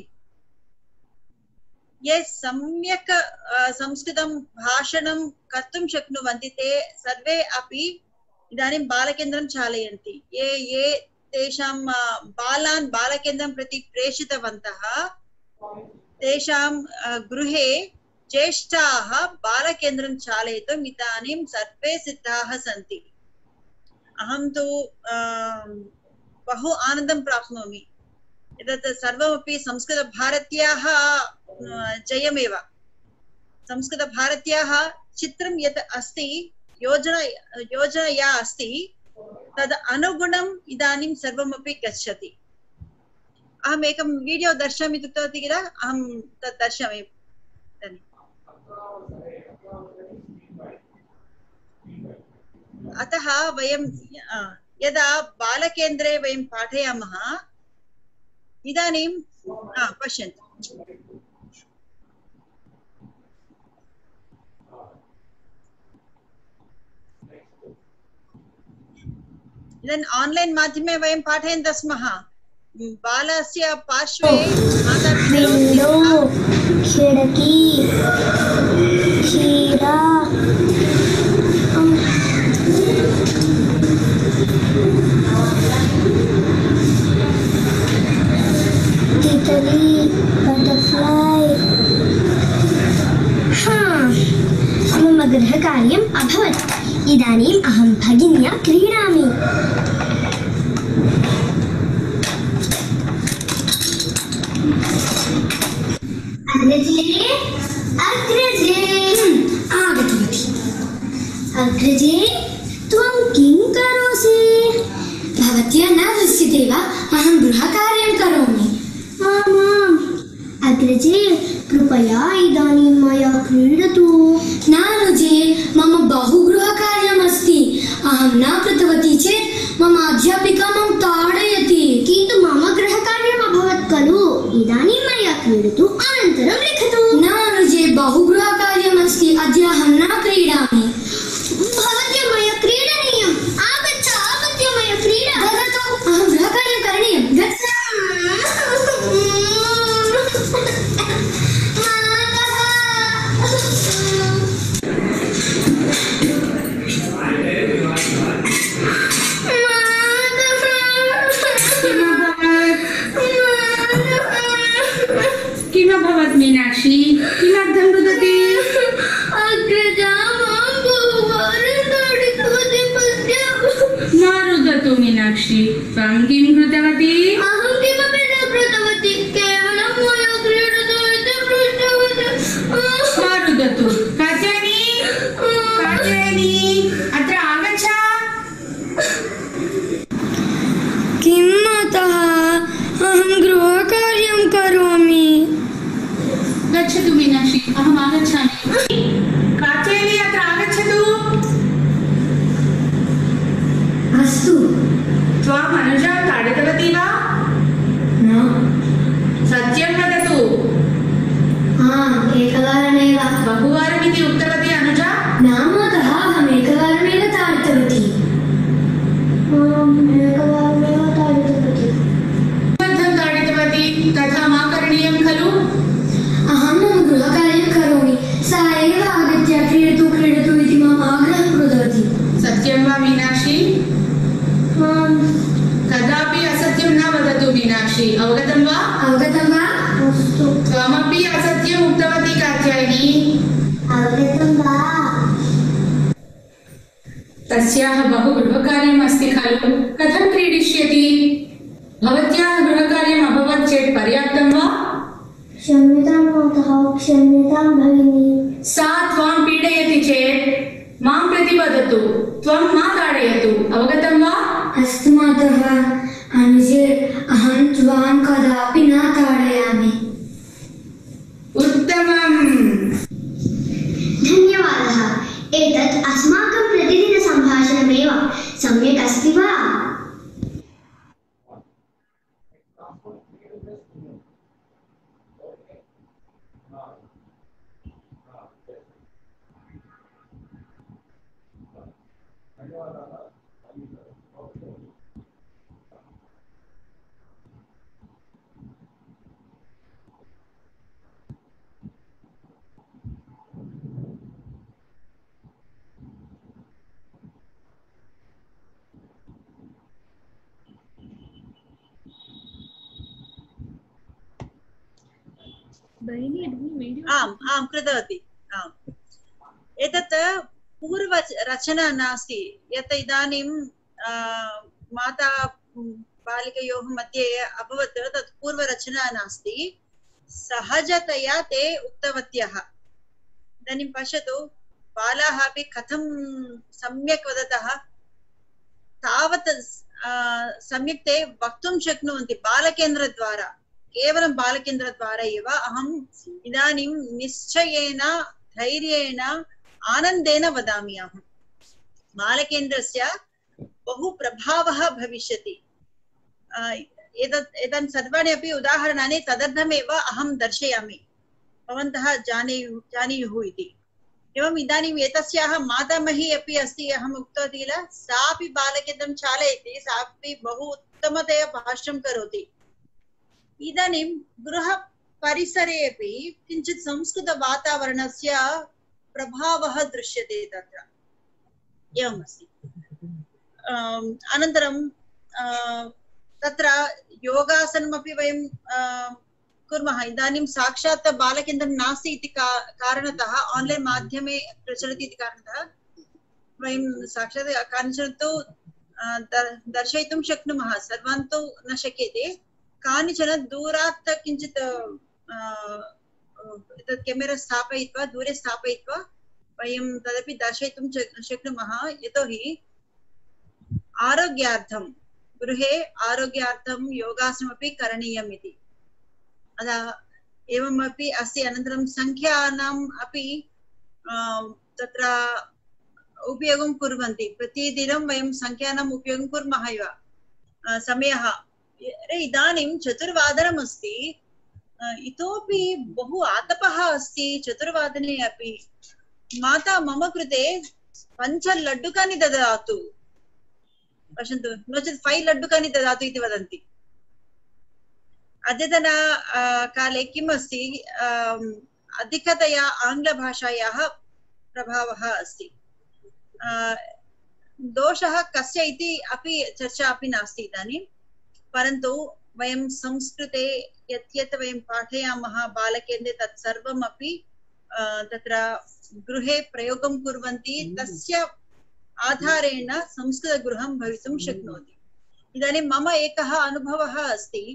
ये सम्यक् संस्कृतं भाषणं कर्तुं शक्नुवन्ति ते सर्वे अपि इदानीं बालकेन्द्रं चालयन्ति। ये तेषां बालान् बालकेन्द्रं प्रति प्रेषितवन्तः, तेषां गृहे ज्येष्ठाः बालकेन्द्रं चालयितुम् इदानीं सर्वे सिद्धाः सन्ति। अहं तु बहु आनन्दं प्राप्नोमि। एतत् सर्वमपि संस्कृतभारत्याः जयमेव। संस्कृतभारत्याः चित्रं यत् अस्ति, योजना या अस्ति, तद् अनुगुणम् इदानीं सर्वमपि गच्छति। अहम् एकं वीडियो दर्शयामि उक्तवती किल, अहं तत् दर्शयामि। अतः वयं यदा बालकेन्द्रे वयं पाठयामः, इदानीं पश्यन्तु, इदानीं आन्लैन् माध्यमे वयं पाठयन्तः स्मः। बालस्य पार्श्वे खिड़की खीरा तितली बटरफ्लाई। मम गृहकार्यम् अभवत्। इदानीम् अहं भगिन्या क्रीडामि। अग्रजे आगतवती। अग्रजे त्वं किं करोसि? भवत्या न दृश्यते वा? अहं गृहकार्यं करोमि। आमाम् अग्रजे, कृपया इदानीं मया क्रीडतु। नानुजे, मम बहु गृहकार्यमस्ति। अहं न कृतवती चेत् मम अध्यापिका मां ताडयति। किन्तु मम गृहकार्यम् अभवत् खलु। इदानीं मया क्रीडतु, अनन्तरं लिखतु। नानुजे, बहु गृहकार्यमस्ति। अद्य अहं न क्रीडामि। भवत्या मया क्रीडनीयम्। आगच्छ, मया क्रीडा। अहं गृहकार्यं करणीयम्। मीनाक्षी त्वं किं कृतवती? अहं किमपि न कृतवती, केवलं मया क्रीडतु इति पृष्टवती। रुदतु। कचनी अत्र आगच्छ। किं मातः, अहं गृहकार्यं करोमि। गच्छतु मीनाक्षी, अहम् आगच्छामि। काचेली अत्र आगच्छतु। अस्तु। त्वम् अनुजां ताडितवती वा? न। सत्यं वदतु। एकवारमेव। बहुवारमिति उक्तवती अनुजा? न मातः, अहम् एकवारमेव ताडितवती। एकवारमेव ताडितवती। किमर्थं ताडितवती? तथा मा करणीयं खलु? अहं मम गृहकार्यं करोमि, सा एव आगत्य क्रीडतु क्रीडतु इति माम् आग्रहं कृतवती। सत्यं वा मीनाक्षी? कदापि असत्यं न वदतु मीनाक्षी, अवगतं वा? अवगतं वा? अस्तु। त्वमपि असत्यम् उक्तवती कात्यायनी। अवगतं वा? तस्याः बहु गृहकार्यम् अस्ति खलु, कथं क्रीडिष्यति? भवत्याः गृहकार्यम् अभवत् चेत् पर्याप्तं वा? क्षम्यतां मातः, क्षम्यतां भगिनी। सा त्वां पीडयति चेत् मां प्रति वदतु, त्वं मा ताडयतु, अवगतं वा? अस्तु मातः, अनुजे अहं त्वां कदापि न ताडयामि। उत्तमम्। धन्यवादः। एतत् अस्माकं प्रतिदिनसम्भाषणमेव, सम्यक् अस्ति वा? आम् कृतवती। आम्, एतत् पूर्वरचना नास्ति, यत् इदानीं माता बालिकयोः मध्ये अभवत्, तत् पूर्वरचना नास्ति, सहजतया ते उक्तवत्यः। इदानीं पश्यतु, बालाः अपि कथं सम्यक् वदतः, तावत् सम्यक् ते वक्तुं शक्नुवन्ति बालकेन्द्रद्वारा। केवलं बालकेन्द्रद्वारा एव अहम् इदानीं निश्चयेन धैर्येण आनन्देन वदामि। अहं बालकेन्द्रस्य बहु प्रभावः भविष्यति। एतानि सर्वाणि अपि उदाहरणानि तदर्थमेव अहं दर्शयामि, भवन्तः जानीयुः इति। एवम् इदानीम् एतस्याः मातामही अपि अस्ति, अहम् उक्तवती किल, सापि बालकेन्द्रं चालयति, सापि बहु उत्तमतया भाष्यं करोति। इदानीं गृहपरिसरे अपि किञ्चित् संस्कृतवातावरणस्य प्रभावः दृश्यते तत्र। एवमस्ति। अनन्तरं तत्र योगासनमपि वयं कुर्मः। इदानीं साक्षात् बालकेन्द्रं नास्ति इति कारणतः, आन्लैन् माध्यमे प्रचलति इति कारणतः वयं साक्षात् कानिचन तु दर्शयितुं शक्नुमः, सर्वान् तु न शक्यते। कानिचन दूरात् किञ्चित् तत् केमेरा स्थापयित्वा, दूरे स्थापयित्वा वयं तदपि दर्शयितुं शक्नुमः। यतोहि आरोग्यार्थं, गृहे आरोग्यार्थं योगासनमपि करणीयम् इति। अतः एवमपि अस्ति। अनन्तरं संख्यानाम् अपि तत्र उपयोगं कुर्वन्ति। प्रतिदिनं वयं संख्यानाम् उपयोगं कुर्मः एव। समयः इदानीं 4:15 अस्ति, इतोपि बहु आतपः अस्ति। 4:15 अपि माता मम कृते 5 लड्डुकानि ददातु, पश्यन्तु, नो चेत् 5 लड्डुकानि ददातु इति वदन्ति। अद्यतन काले किम् अस्ति, अधिकतया आङ्ग्लभाषायाः प्रभावः अस्ति। दोषः कस्य इति अपि चर्चा अपि नास्ति इदानीं, परन्तु वयं संस्कृते यत् वयं पाठयामः बालकेन्द्रे तत् सर्वमपि तत्र गृहे प्रयोगं कुर्वन्ति। तस्य आधारेण संस्कृतगृहं भवितुं शक्नोति। इदानीं मम एकः अनुभवः अस्ति।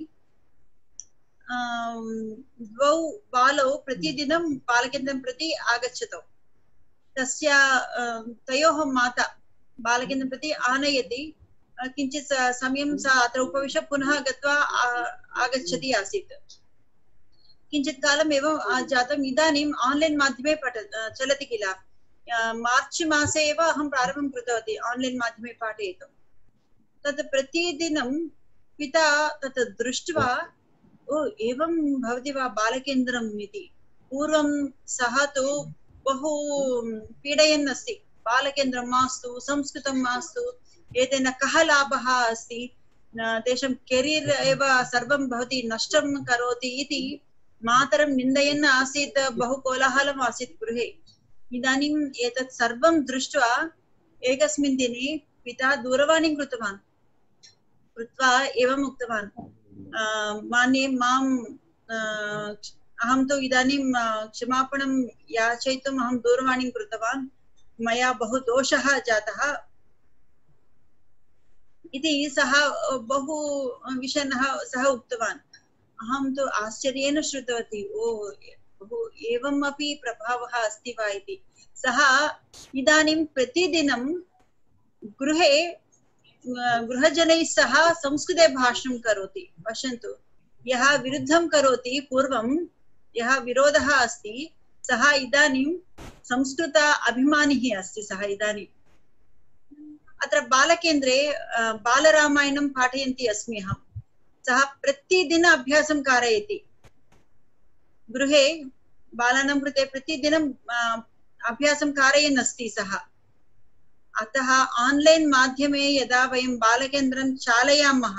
द्वौ बालौ प्रतिदिनं बालकेन्द्रं प्रति आगच्छतौ। तस्य तयोः माता बालकेन्द्रं प्रति आनयति, किञ्चित् समयं सा अत्र उपविश्य पुनः गत्वा आगच्छति आसीत्। किञ्चित् कालम् एवं जातम्। इदानीम् आन्लैन् माध्यमे चलति किल, मार्च् मासे एव अहं प्रारम्भं कृतवती आन्लैन् माध्यमे पाठयितुं। तत् प्रतिदिनं पिता तत् दृष्ट्वा ओ एवं भवति वा बालकेन्द्रम् इति। पूर्वं सः तु बहु पीडयन् अस्ति, बालकेन्द्रं मास्तु, संस्कृतं मास्तु, एतेन कः लाभः अस्ति, तेषां केरियर् एव सर्वं भवति नष्टं करोति इति मातरं निन्दयन् आसीत्। बहु कोलाहलम् आसीत् गृहे। इदानीम् एतत् सर्वं दृष्ट्वा एकस्मिन् दिने पिता दूरवाणीं कृत्वा एवम् उक्तवान्, मान्ये माम् अहं तु इदानीं क्षमापणं याचयितुम् अहं दूरवाणीं कृतवान्, मया बहु दोषः जातः इति सः बहु विषण्णः सः उक्तवान्। अहं तु आश्चर्येण श्रुतवती, ओ बहु एवम् अपि प्रभावः अस्ति वा इति। सः इदानीं प्रतिदिनं गृहे गृहजनैः सह संस्कृते भाषणं करोति। पश्यन्तु, यः विरुद्धं करोति पूर्वं, यः विरोधः अस्ति, सः इदानीं संस्कृत अभिमानिः अस्ति। सः इदानीम् अत्र बालकेन्द्रे बालरामायणं पाठयन्ती अस्मि अहं। सः प्रतिदिन अभ्यासं कारयति। गृहे बालानां कृते प्रतिदिनं अभ्यासं कारयन् अस्ति सः। अतः आन्लैन् माध्यमे यदा वयं बालकेन्द्रं चालयामः,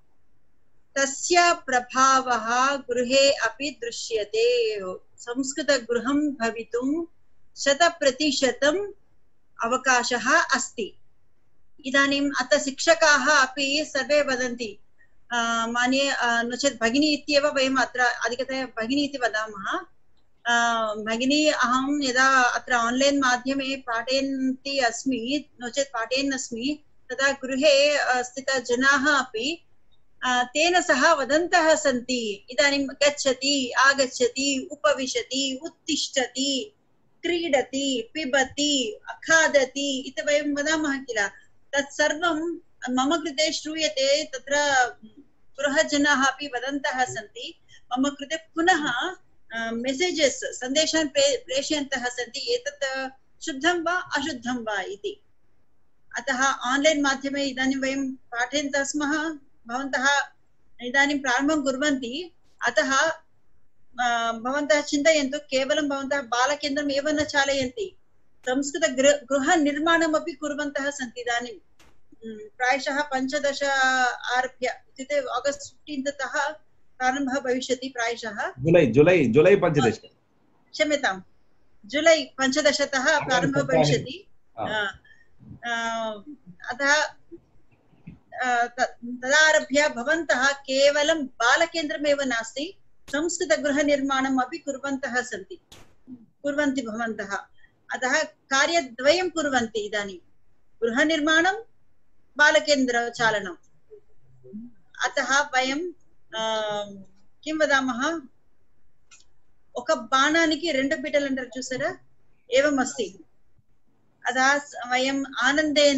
तस्य प्रभावः गृहे अपि दृश्यते। संस्कृतगृहं भवितुं 100% अवकाशः अस्ति। इदानीम् अत्र शिक्षकाः अपि सर्वे वदन्ति, मान्ये नो चेत् भगिनी इत्येव वयम् अत्र अधिकतया भगिनी इति वदामः। भगिनी, अहं यदा अत्र आन्लैन् माध्यमे पाठयन्ती अस्मि, नो चेत् पाठयन् अस्मि, तदा गृहे स्थितजनाः अपि तेन सह वदन्तः सन्ति, इदानीं गच्छति, आगच्छति, उपविशति, उत्तिष्ठति, क्रीडति, पिबति, खादति इति वयं वदामः किल। तत्सर्वं मम कृते श्रूयते। तत्र गृहजनाः अपि वदन्तः सन्ति, मम कृते पुनः मेसेजेस् सन्देशान् प्रेषयन्तः सन्ति, एतत् शुद्धं वा अशुद्धं वा इति। अतः आन्लैन् माध्यमे इदानीं वयं पाठयन्तः स्मः, भवन्तः इदानीं प्रारम्भं कुर्वन्ति। अतः भवन्तः चिन्तयन्तु, केवलं भवन्तः बालकेन्द्रम् एव न चालयन्ति, संस्कृत गृहनिर्माणमपि कुर्वन्तः सन्ति। इदानीं प्रायशः 15 आरभ्य, इत्युक्ते आगस्ट् 15 तः प्रारम्भः भविष्यति प्रायशः। जुलै 15, क्षम्यतां, जुलै 15 तः प्रारम्भः भविष्यति। अतः तदारभ्य भवन्तः केवलं बालकेन्द्रमेव नास्ति, संस्कृतगृहनिर्माणम् अपि कुर्वन्ति भवन्तः। अतः कार्यद्वयं कुर्वन्ति इदानीं, गृहनिर्माणं, बालकेन्द्रचालनम्। अतः वयं किं वदामः, ఒక బాణానికి రెండు పిట్టలు అంటారు చూసారా, ఏవం అస్తి। అదా వయం ఆనందేన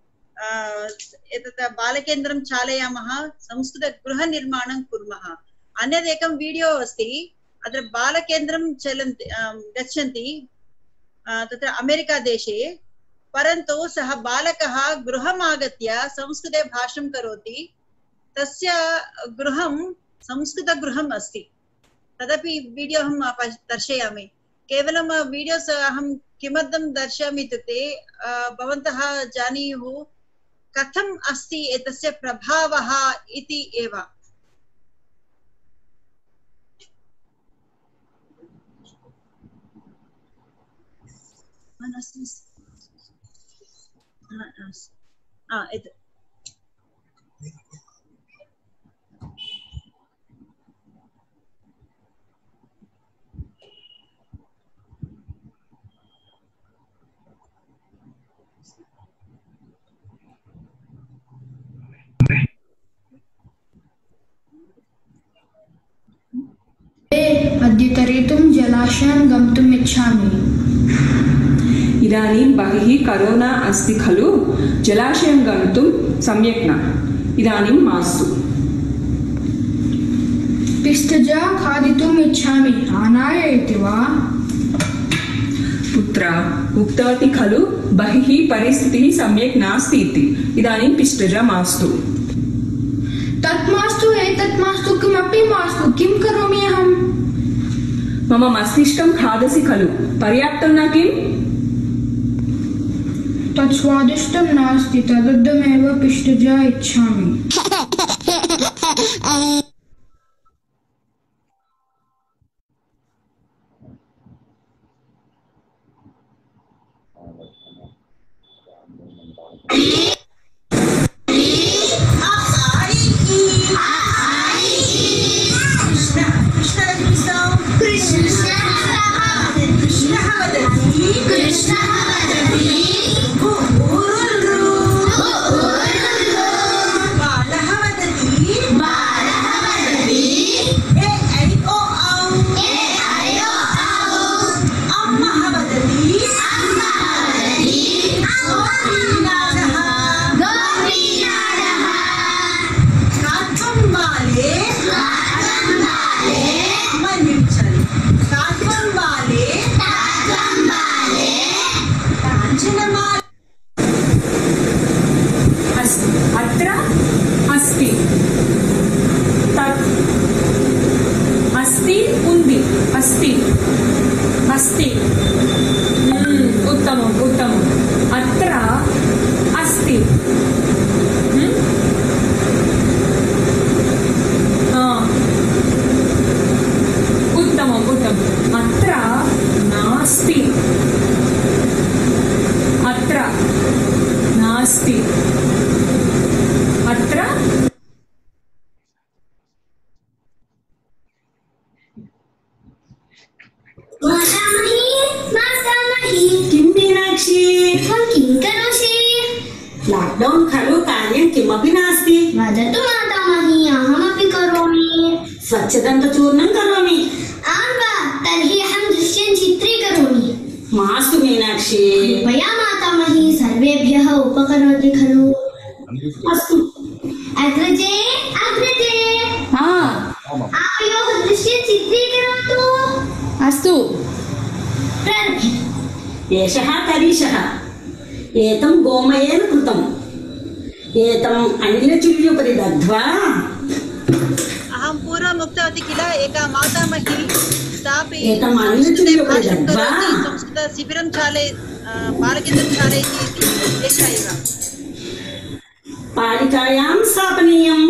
एतत् बालकेन्द्रं चालयामः, संस्कृत गृहनिर्माणं कुर्मः। अन्यदेकं वीडियो अस्ति, अत्र बालकेन्द्रं चलन्ति गच्छन्ति तत्र अमेरिका देशे, परन्तु सः बालकः गृहम् आगत्य संस्कृते भाषणं करोति। तस्य गृहं संस्कृतगृहम् अस्ति। तदपि वीडियो अहं दर्शयामि। केवलं वीडियोस् अहं किमर्थं दर्शयामि इत्युक्ते भवन्तः जानीयुः कथम् अस्ति एतस्य प्रभावः इति एव। क्रीडितुं जलाशयं गन्तुम् इच्छामि। इदानीं बहिः करोना अस्ति खलु, जलाशयं गन्तुं सम्यक् न, इदानीं मास्तु। पिष्टजा खादितुम् इच्छामि, आनाययति वा? पुत्र, उक्तवती खलु बहिः परिस्थितिः सम्यक् नास्ति इति, इदानीं पिष्टजा मास्तु। तत् मास्तु, एतत् मास्तु, किमपि मास्तु, किं करोमि अहं? मम मस्तिष्कं खादसि खलु, पर्याप्तं न किम्? तत् स्वादिष्टं नास्ति, तदर्थमेव पिष्टजा इच्छामि। लाक्डौन् खलु, कार्यं किमपि नास्ति। वदतु मातामही, अहमपि करोमि। स्वच्छदन्तचूर्णं करोमि। आं वा, तर्हि अहं दृश्यं चित्रीकरोमि। मास्तु मीनाक्षी। कृपया मातामही, सर्वेभ्यः उपकरोति खलु? अस्तु। अग्रजे, अग्रजे, आवयोः दृश्यं चित्रीकरोतु। अस्तु। एषः करीशः, एतं गोमयेन कृतम्, एतम् अनिलचुल्युपरि दग्ध्वा। अहं पूर्वम् उक्तवती किल, एका मातामही स्थापयति, एतम् अनिलचुल्युपरि दग्ध्वा संस्कृतशिबिरं बालकेन्द्रं चालयति इति एषा एव। पालिकायां स्थापनीयम्।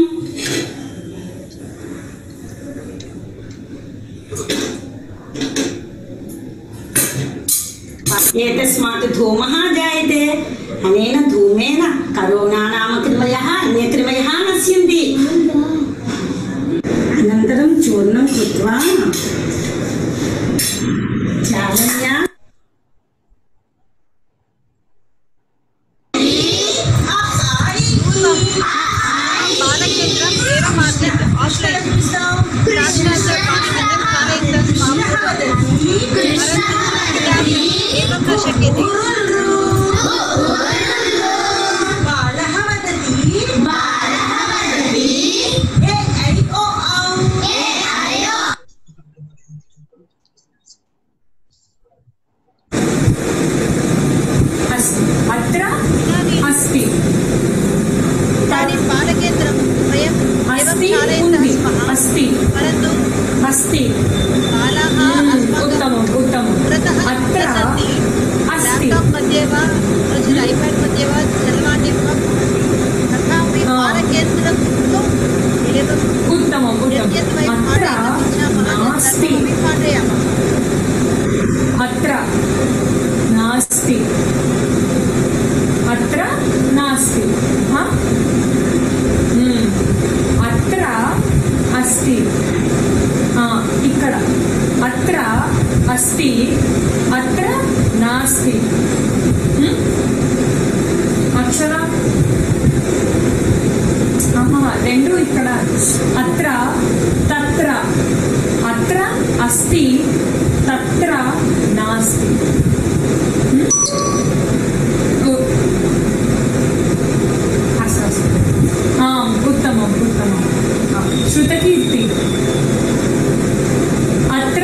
एतस्मात् धूमः जायते, अनेन धूमेन करोना नाम कृमयः अन्यकृमयः नश्यन्ति। अनन्तरं चूर्णं कृत्वा चालन्या बालकेन्द्रम् एवम् आसीत्, आश्रयम् एवं न शक्यते। अत्र अस्ति, इदानीं बालकेन्द्रं वयं एवं चालयन्तः स्मः, अस्ति, परन्तु अस्ति, बालाः उत्तमम् उत्तमम्। पुरतः अत्र लैप्टाप् मध्ये वा ऐपेड् मध्ये वा चलवाणी वा, तथापि बालकेन्द्रं एवम् उत्तमम् उत्तमम्। अत्र नास्ति, पाठयामः। अत्र नास्ति, अत्र नास्ति, अत्र अस्ति, ఇక్కడ అత్ర అస్తి, అత్ర నాస్తి. అక్షర రెండు ఇక్కడ అత్ర తత్ర, అత్ర अत्र अस्ति तत्र नास्ति। उत्तमम् उत्तमम्। श्रुतकीर्ति अत्र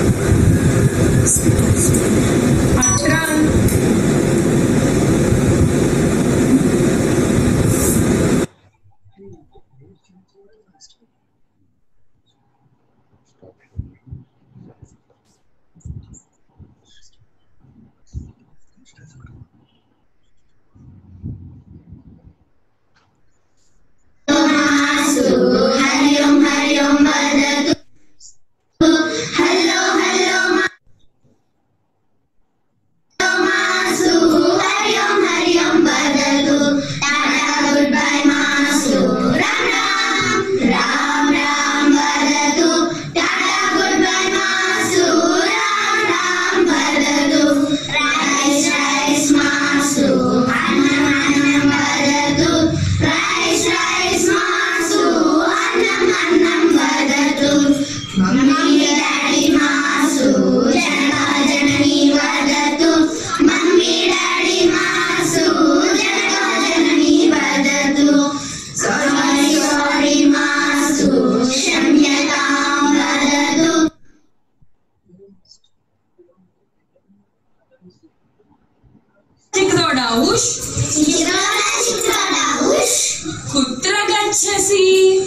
कुत्र गच्छसि?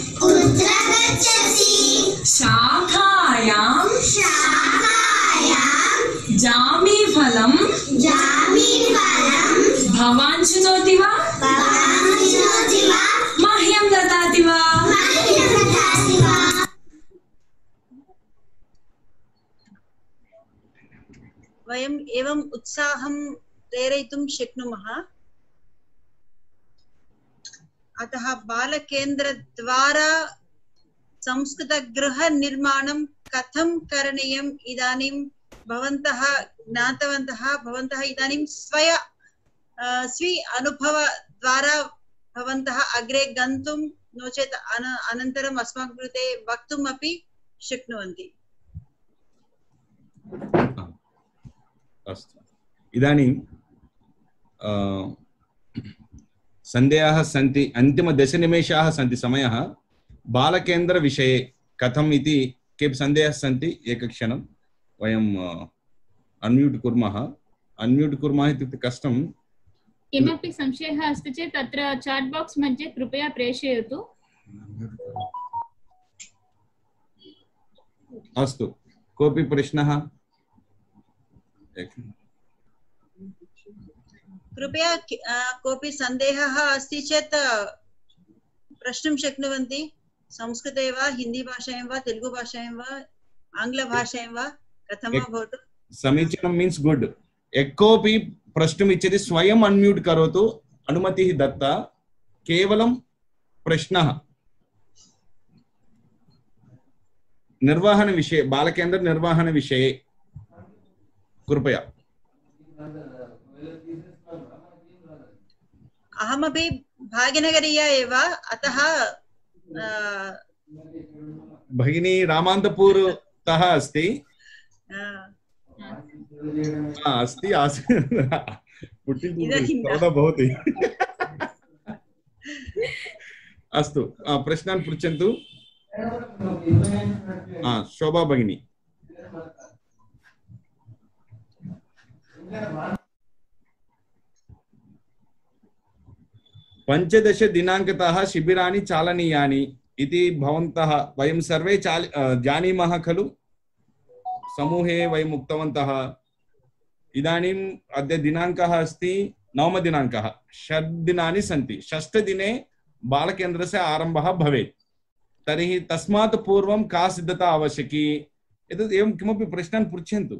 शाखायां जामीफलं भवान् शृणोति वा? मह्यं ददाति वा? वयम् एवम् उत्साहं प्रेरयितुं शक्नुमः। अतः बालकेन्द्रद्वारा संस्कृतगृहनिर्माणं कथं करणीयम् इदानीं भवन्तः ज्ञातवन्तः। भवन्तः इदानीं स्वी अनुभवद्वारा भवन्तः अग्रे गन्तुं नो चेत् अनन्तरम् अस्माकं कृते वक्तुम् अपि शक्नुवन्ति। अस्तु, इदानीं सन्देहाः सन्ति, अन्तिमदशनिमेषाः सन्ति समयः। बालकेन्द्रविषये कथम् इति केऽपि सन्देहाः सन्ति? एकक्षणं वयम् अन्म्यूट् कुर्मः। अन्म्यूट् कुर्मः इत्युक्ते कष्टं। किमपि संशयः अस्ति चेत् अत्र चाट् बाक्स् मध्ये कृपया प्रेषयतु। अस्तु, कोऽपि प्रश्नः? कृपया कोऽपि सन्देहः अस्ति चेत् प्रष्टुं शक्नुवन्ति। संस्कृते वा, हिन्दी भाषायां वा, तेलुगु भाषायां वा, आङ्ग्लभाषायां वा, कथं वा भवतु। समीचीनं मीन्स् गुड्। कोऽपि प्रष्टुम् इच्छति स्वयम् अन्म्यूट् करोतु। अनुमतिः दत्ता। केवलं प्रश्नः निर्वहणविषये, बालकेन्द्रनिर्वहणविषये कृपया। अहमपि भाग्यनगरीया एव, अतः भगिनी रामान्तपूरतः अस्ति। अस्ति भवति। अस्तु, प्रश्नान् पृच्छन्तु। शोभा भगिनी। पंचदश दिनांकतः शिबिराणि चालनीयानि इति भवन्तः वयं सर्वे जानीमः खलु। समूहे वयम् उक्तवन्तः। इदानीम् अद्य दिनाङ्कः अस्ति 9 दिनाङ्कः। 6 दिनानि सन्ति। 6 दिने बालकेन्द्रस्य आरम्भः भवेत्। तर्हि तस्मात् पूर्वं का सिद्धता आवश्यकी? एतत् एवं किमपि प्रश्नान् पृच्छन्तु।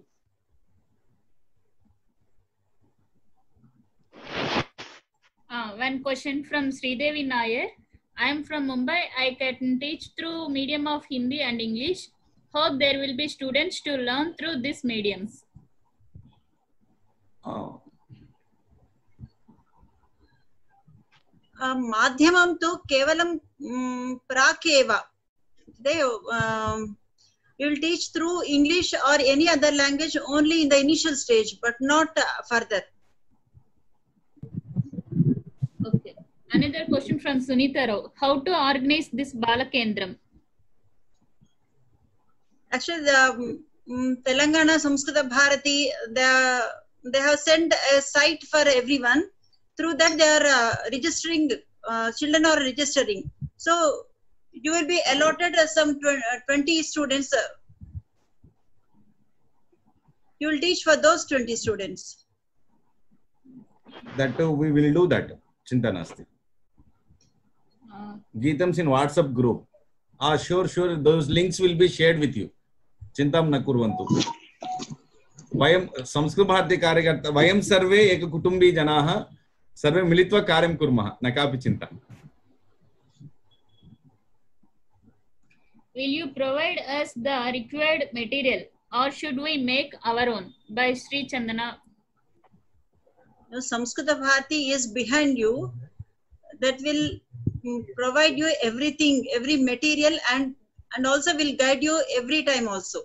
One question from Sridevi Nair. I am from Mumbai. I can teach through medium of Hindi and English. Hope there will be students to learn through these mediums. माध्यमं तु केवलं प्राक् एव You will teach through English or any other language only in the initial stage, but not further. Okay. Another question from Sunita Rao. How to organize this Balakendram? Actually, the Telangana Samskrita Bharati, they have sent a site for everyone. Through that, they are registering. Children are registering. So you will be allotted some 20 students. You will teach for those 20 students. That we will do that. Chinta nasti. Geetams in WhatsApp group. Sure. Those links will be shared with you. Chintam na kurvantu. Vayam Samskrit Bharati Karyakarta. Vayam sarve eka kutumbi janaha. Sarve militva karyam kurmah. Na kapi chinta. Will you provide us the required material, or should we make our own? By Sri Chandana. No, Samskrita Bharati is behind you. That will provide you everything, every material, and also will guide you every time also.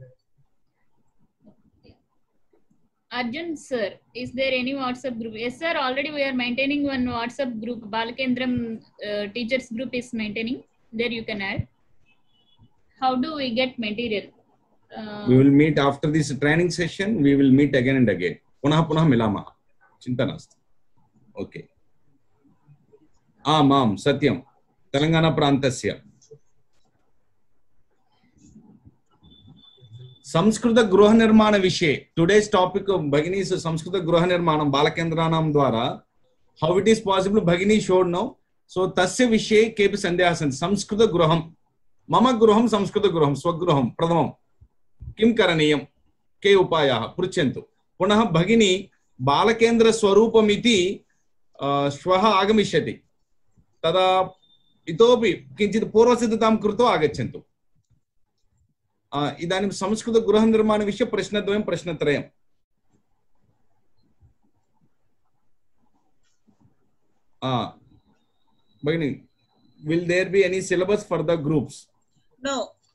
Arjun sir, is there any WhatsApp group? Yes sir, already we are maintaining one WhatsApp group. Balakendram teachers group is maintaining. There you can add. How do we get material? We will meet after this training session. We will meet again and again. Punah milama. Chinta nasti. Okay. Ma'am, Satyam. Telangana Prantasya. Samskrita Gruha Nirmana Vishay. Today's topic of Bhagini is Samskrita Gruha Nirmanam Balakendranam Dwara. How it is possible Bhagini showed now. So Tasya Vishay Kepi Sandhyasan. Samskrita Gruham. Mama Gruham Samskrita Gruham. Swagruham. Pradhamam. Kim Karaniyam. Ke Upayaha. Pruchantu. Punah Bhagini Balakendra Swarupamiti Shwaha Agamishyati. Tada Itopi Kinchit Purvasiddhatam Kruto Agachantu. Idanim Samskrita Gruha Nirmana Vishay Prashnadvayam Prashnatrayam. Bhagini, will there be any syllabus for the groups? No.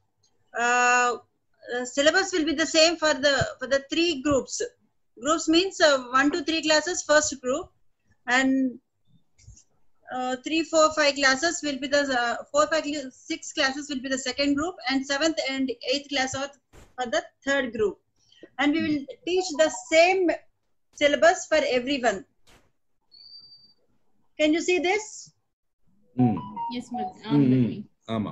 Syllabus will be the same for the 3 groups. Groups means 1 to 3 classes first group, and 3, 4, 5 classes will be the 4, 5, 6 classes will be the second group, and 7th and 8th class are for the third group. And we will teach the same syllabus for everyone. Can you see this? Yes, ma'am.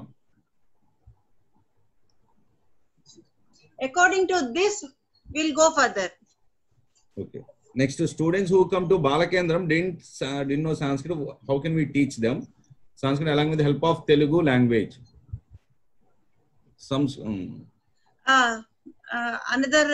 According to this, we'll go further. Okay. Next, to students who come to Balakendram didn't know Sanskrit. How can we teach them Sanskrit along with the help of Telugu language? Another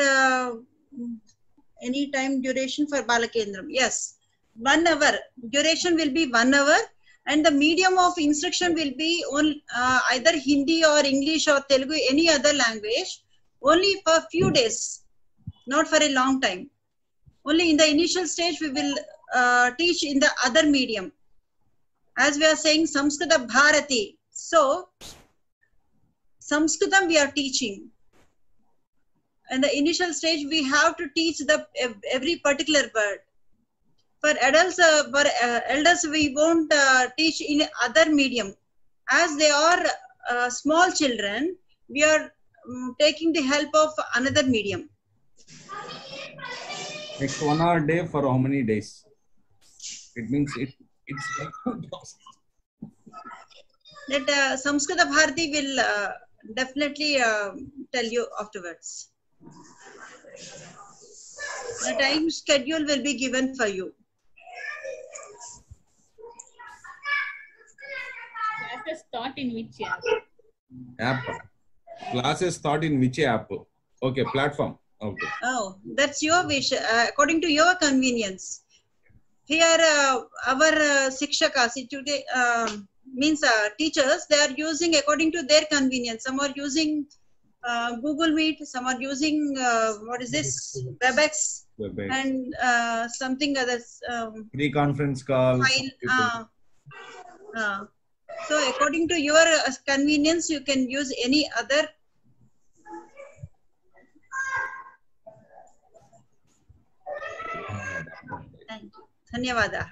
any time duration for Balakendram? Yes, 1 hour. Duration will be 1 hour, and the medium of instruction will be on either Hindi or English or Telugu, any other language. Only for a few days, not for a long time. Only in the initial stage we will teach in the other medium. As we are saying Samskrita Bharati. So, Sanskritam we are teaching. In the initial stage we have to teach every particular word. For adults, for elders we won't teach in other medium. As they are small children, we are taking the help of another medium. Next 1 hour day for how many days? It means it's like that Samskrita Bharati will definitely tell you afterwards. The time schedule will be given for you. Classes taught in which app? Classes taught in which app? Okay, platform. Okay. Oh, that's your wish, according to your convenience. Here, our Shikshakas, means teachers, they are using according to their convenience. Some are using Google Meet, some are using, what is this, WebEx, and something others. Pre-conference calls. So according to your convenience, you can use any other धन्यवादाः।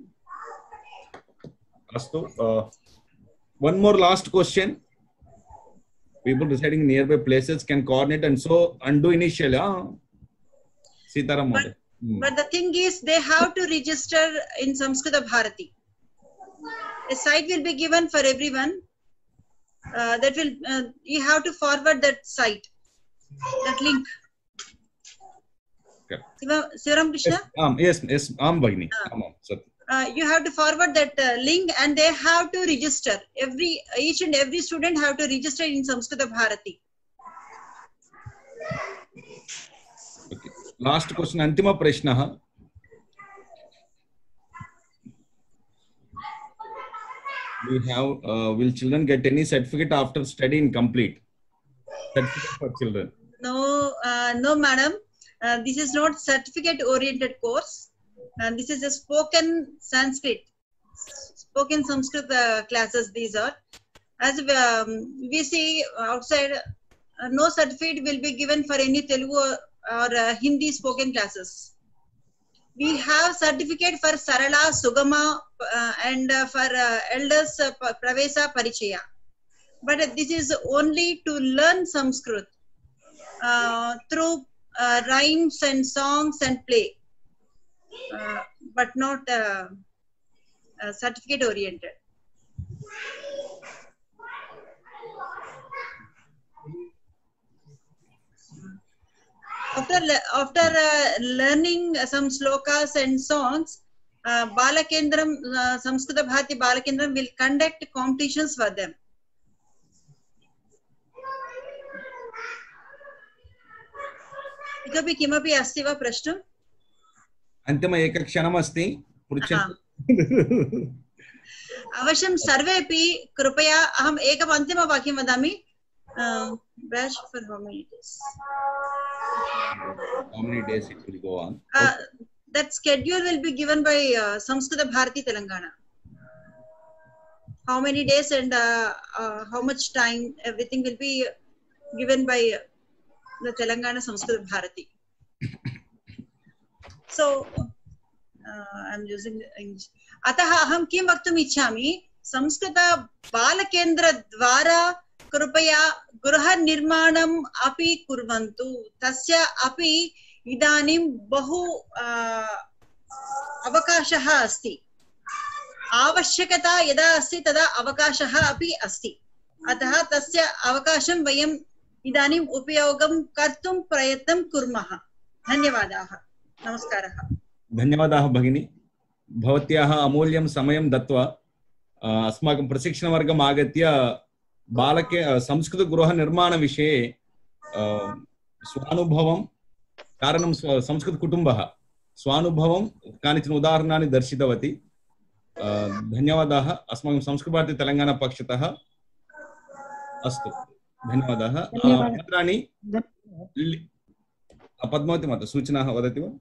Astu, one more last question. People residing nearby places can coordinate and so undo initially. Sitaram Mode. But the thing is, they have to register in Samskrita Bharati. A site will be given for everyone. That will you have to forward that site, that link. Okay. Sivaram Krishna? Yes, Bhagini. You have to forward that link, and they have to register. Each and every student have to register in Samskrita Bharati. Okay. Last question, Antima Prashna. Will children get any certificate after studying complete? Certificate for children? No, madam. This is not certificate-oriented course. This is a spoken Sanskrit, spoken Sanskrit classes. These are, as we see outside, no certificate will be given for any Telugu or Hindi spoken classes. We have certificate for Sarala, Sugama, and for elders Pravesa, Parichaya. But this is only to learn Sanskrit through rhymes and songs and play, but not certificate oriented. After learning some slokas and songs, Balakendram, Samskrita Bharati Balakendram will conduct competitions for them. इतोपि किमपि अस्ति वा प्रश्नम्? अन्तिम एकक्षणम् अस्ति, पृच्छन्तु। अवश्यं सर्वेपि कृपया अहम् एकम् अन्तिमवाक्यं वदामि। Batch for how many days? How many days it will go on? That schedule will be given by Samskrita Bharati Telangana. How many days and how much time, everything will be given by the Telangana Samskrita Bharati. So I'm using English. अतः अहं किं वक्तुम् इच्छामि, संस्कृत बालकेन्द्र द्वारा कृपया गृहनिर्माणम् अपि कुर्वन्तु। तस्य अपि इदानीं बहु अवकाशः अस्ति। आवश्यकता यदा अस्ति तदा अवकाशः अपि अस्ति। अतः तस्य अवकाशं वयम् इदानीम् उपयोगं कर्तुं प्रयत्नं कुर्मः। धन्यवादाः। नमस्कारः। धन्यवादाः भगिनी, भवत्याः अमूल्यं समयं दत्वा अस्माकं प्रशिक्षणवर्गम् आगत्य बालके संस्कृतगृहनिर्माणविषये स्वानुभवं, कारणं संस्कृतकुटुम्बः, स्वानुभवं कानिचन उदाहरणानि दर्शितवती। धन्यवादाः अस्माकं संस्कृतभारती तेलङ्गाना पक्षतः। अस्तु, धन्यवादाः। पत्राणि पद्मावती माता सूचनाः वदति वा?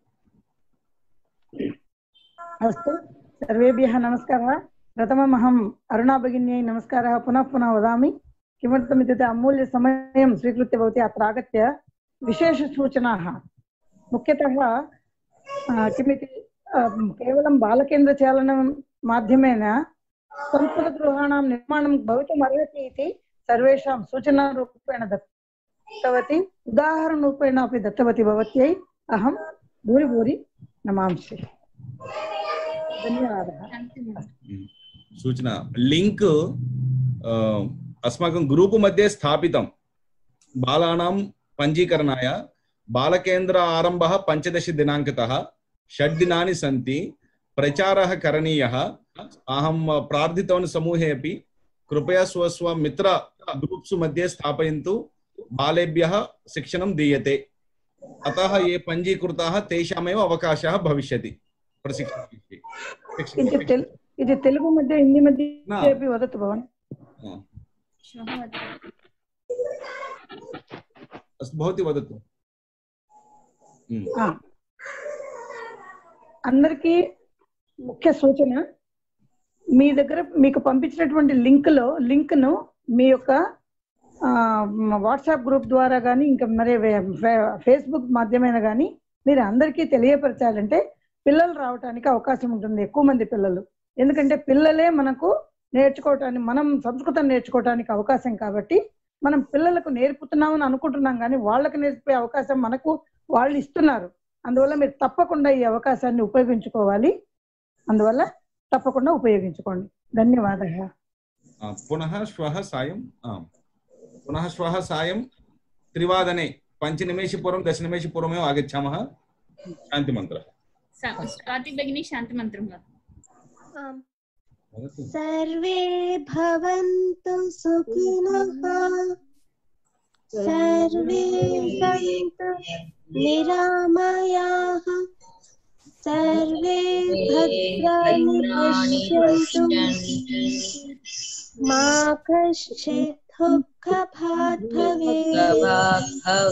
अस्तु, सर्वेभ्यः नमस्कारः। प्रथमम् अहम् अरुणा भगिन्यै नमस्कारः पुनः पुनः वदामि। किमर्थम् इत्युक्ते अमूल्यसमयं स्वीकृत्य भवती अत्र आगत्य विशेषसूचनाः, मुख्यतः किमिति केवलं बालकेन्द्रचालनं माध्यमेन संस्कृतगृहाणां निर्माणं भवितुम् अर्हति इति सर्वेषां सूचनारूपेण दत्तवती, उदाहरणरूपेण अपि दत्तवती भवत्यै। अहं भूरि भूरि नमांसि। धन्यवादः। सूचना लिंक अस्माकं ग्रुप मध्ये स्थापितं। बालानां पञ्जीकरणाय बालकेन्द्र आरम्भः 15 दिनाङ्कतः 6 दिनानि सन्ति। प्रचारः करणीयः। अहं प्रार्थितवान् समूहे अपि कृपया स्व मित्र ग्रुप्स् मध्ये स्थापयन्तु। बालेभ्यः शिक्षणं दीयते, अतः ये पञ्जीकृताः तेषामेव अवकाशः भविष्यति प्रशिक्षणविषये। इति तेलुगु मध्ये हिन्दी मध्ये अपि वदतु भवान्। अस्तु, भवती वदतु। అందరికీ ముఖ్య సూచన, మీ దగ్గర మీకు పంపించినటువంటి లింక్ను మీ యొక్క వాట్సాప్ గ్రూప్ ద్వారా కానీ ఇంకా మరి ఫేస్బుక్ మాధ్యమేన కానీ మీరు అందరికీ తెలియపరచాలంటే పిల్లలు రావడానికి అవకాశం ఉంటుంది, ఎక్కువ మంది పిల్లలు. ఎందుకంటే పిల్లలే మనకు నేర్చుకోవటానికి, మనం సంస్కృతం నేర్చుకోవటానికి అవకాశం కాబట్టి మనం పిల్లలకు నేర్పుతున్నామని అనుకుంటున్నాం, కానీ వాళ్ళకి నేర్పే అవకాశం మనకు వాళ్ళు ఇస్తున్నారు. అందువల్ల మీరు తప్పకుండా ఈ అవకాశాన్ని ఉపయోగించుకోవాలి. అందువల్ల తప్పకుండా ఉపయోగించుకోండి. ధన్యవాదాలు. పునః శ్వः సాయం 3 5 10 निमेषपूर्वमेव आगच्छामः. शान्तिमन्त्रः. स्वाति भगिनी शान्तिमन्त्रं सर्वे भवन्तु सुखिनः, सर्वे सन्तु निरामयाः, सर्वे भद्राणि पश्यन्तु, मा कश्चित् दुःखभाग् भवेत्।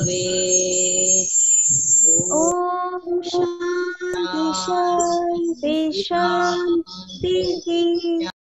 ॐ शान्ति शान्ति शान्तिः।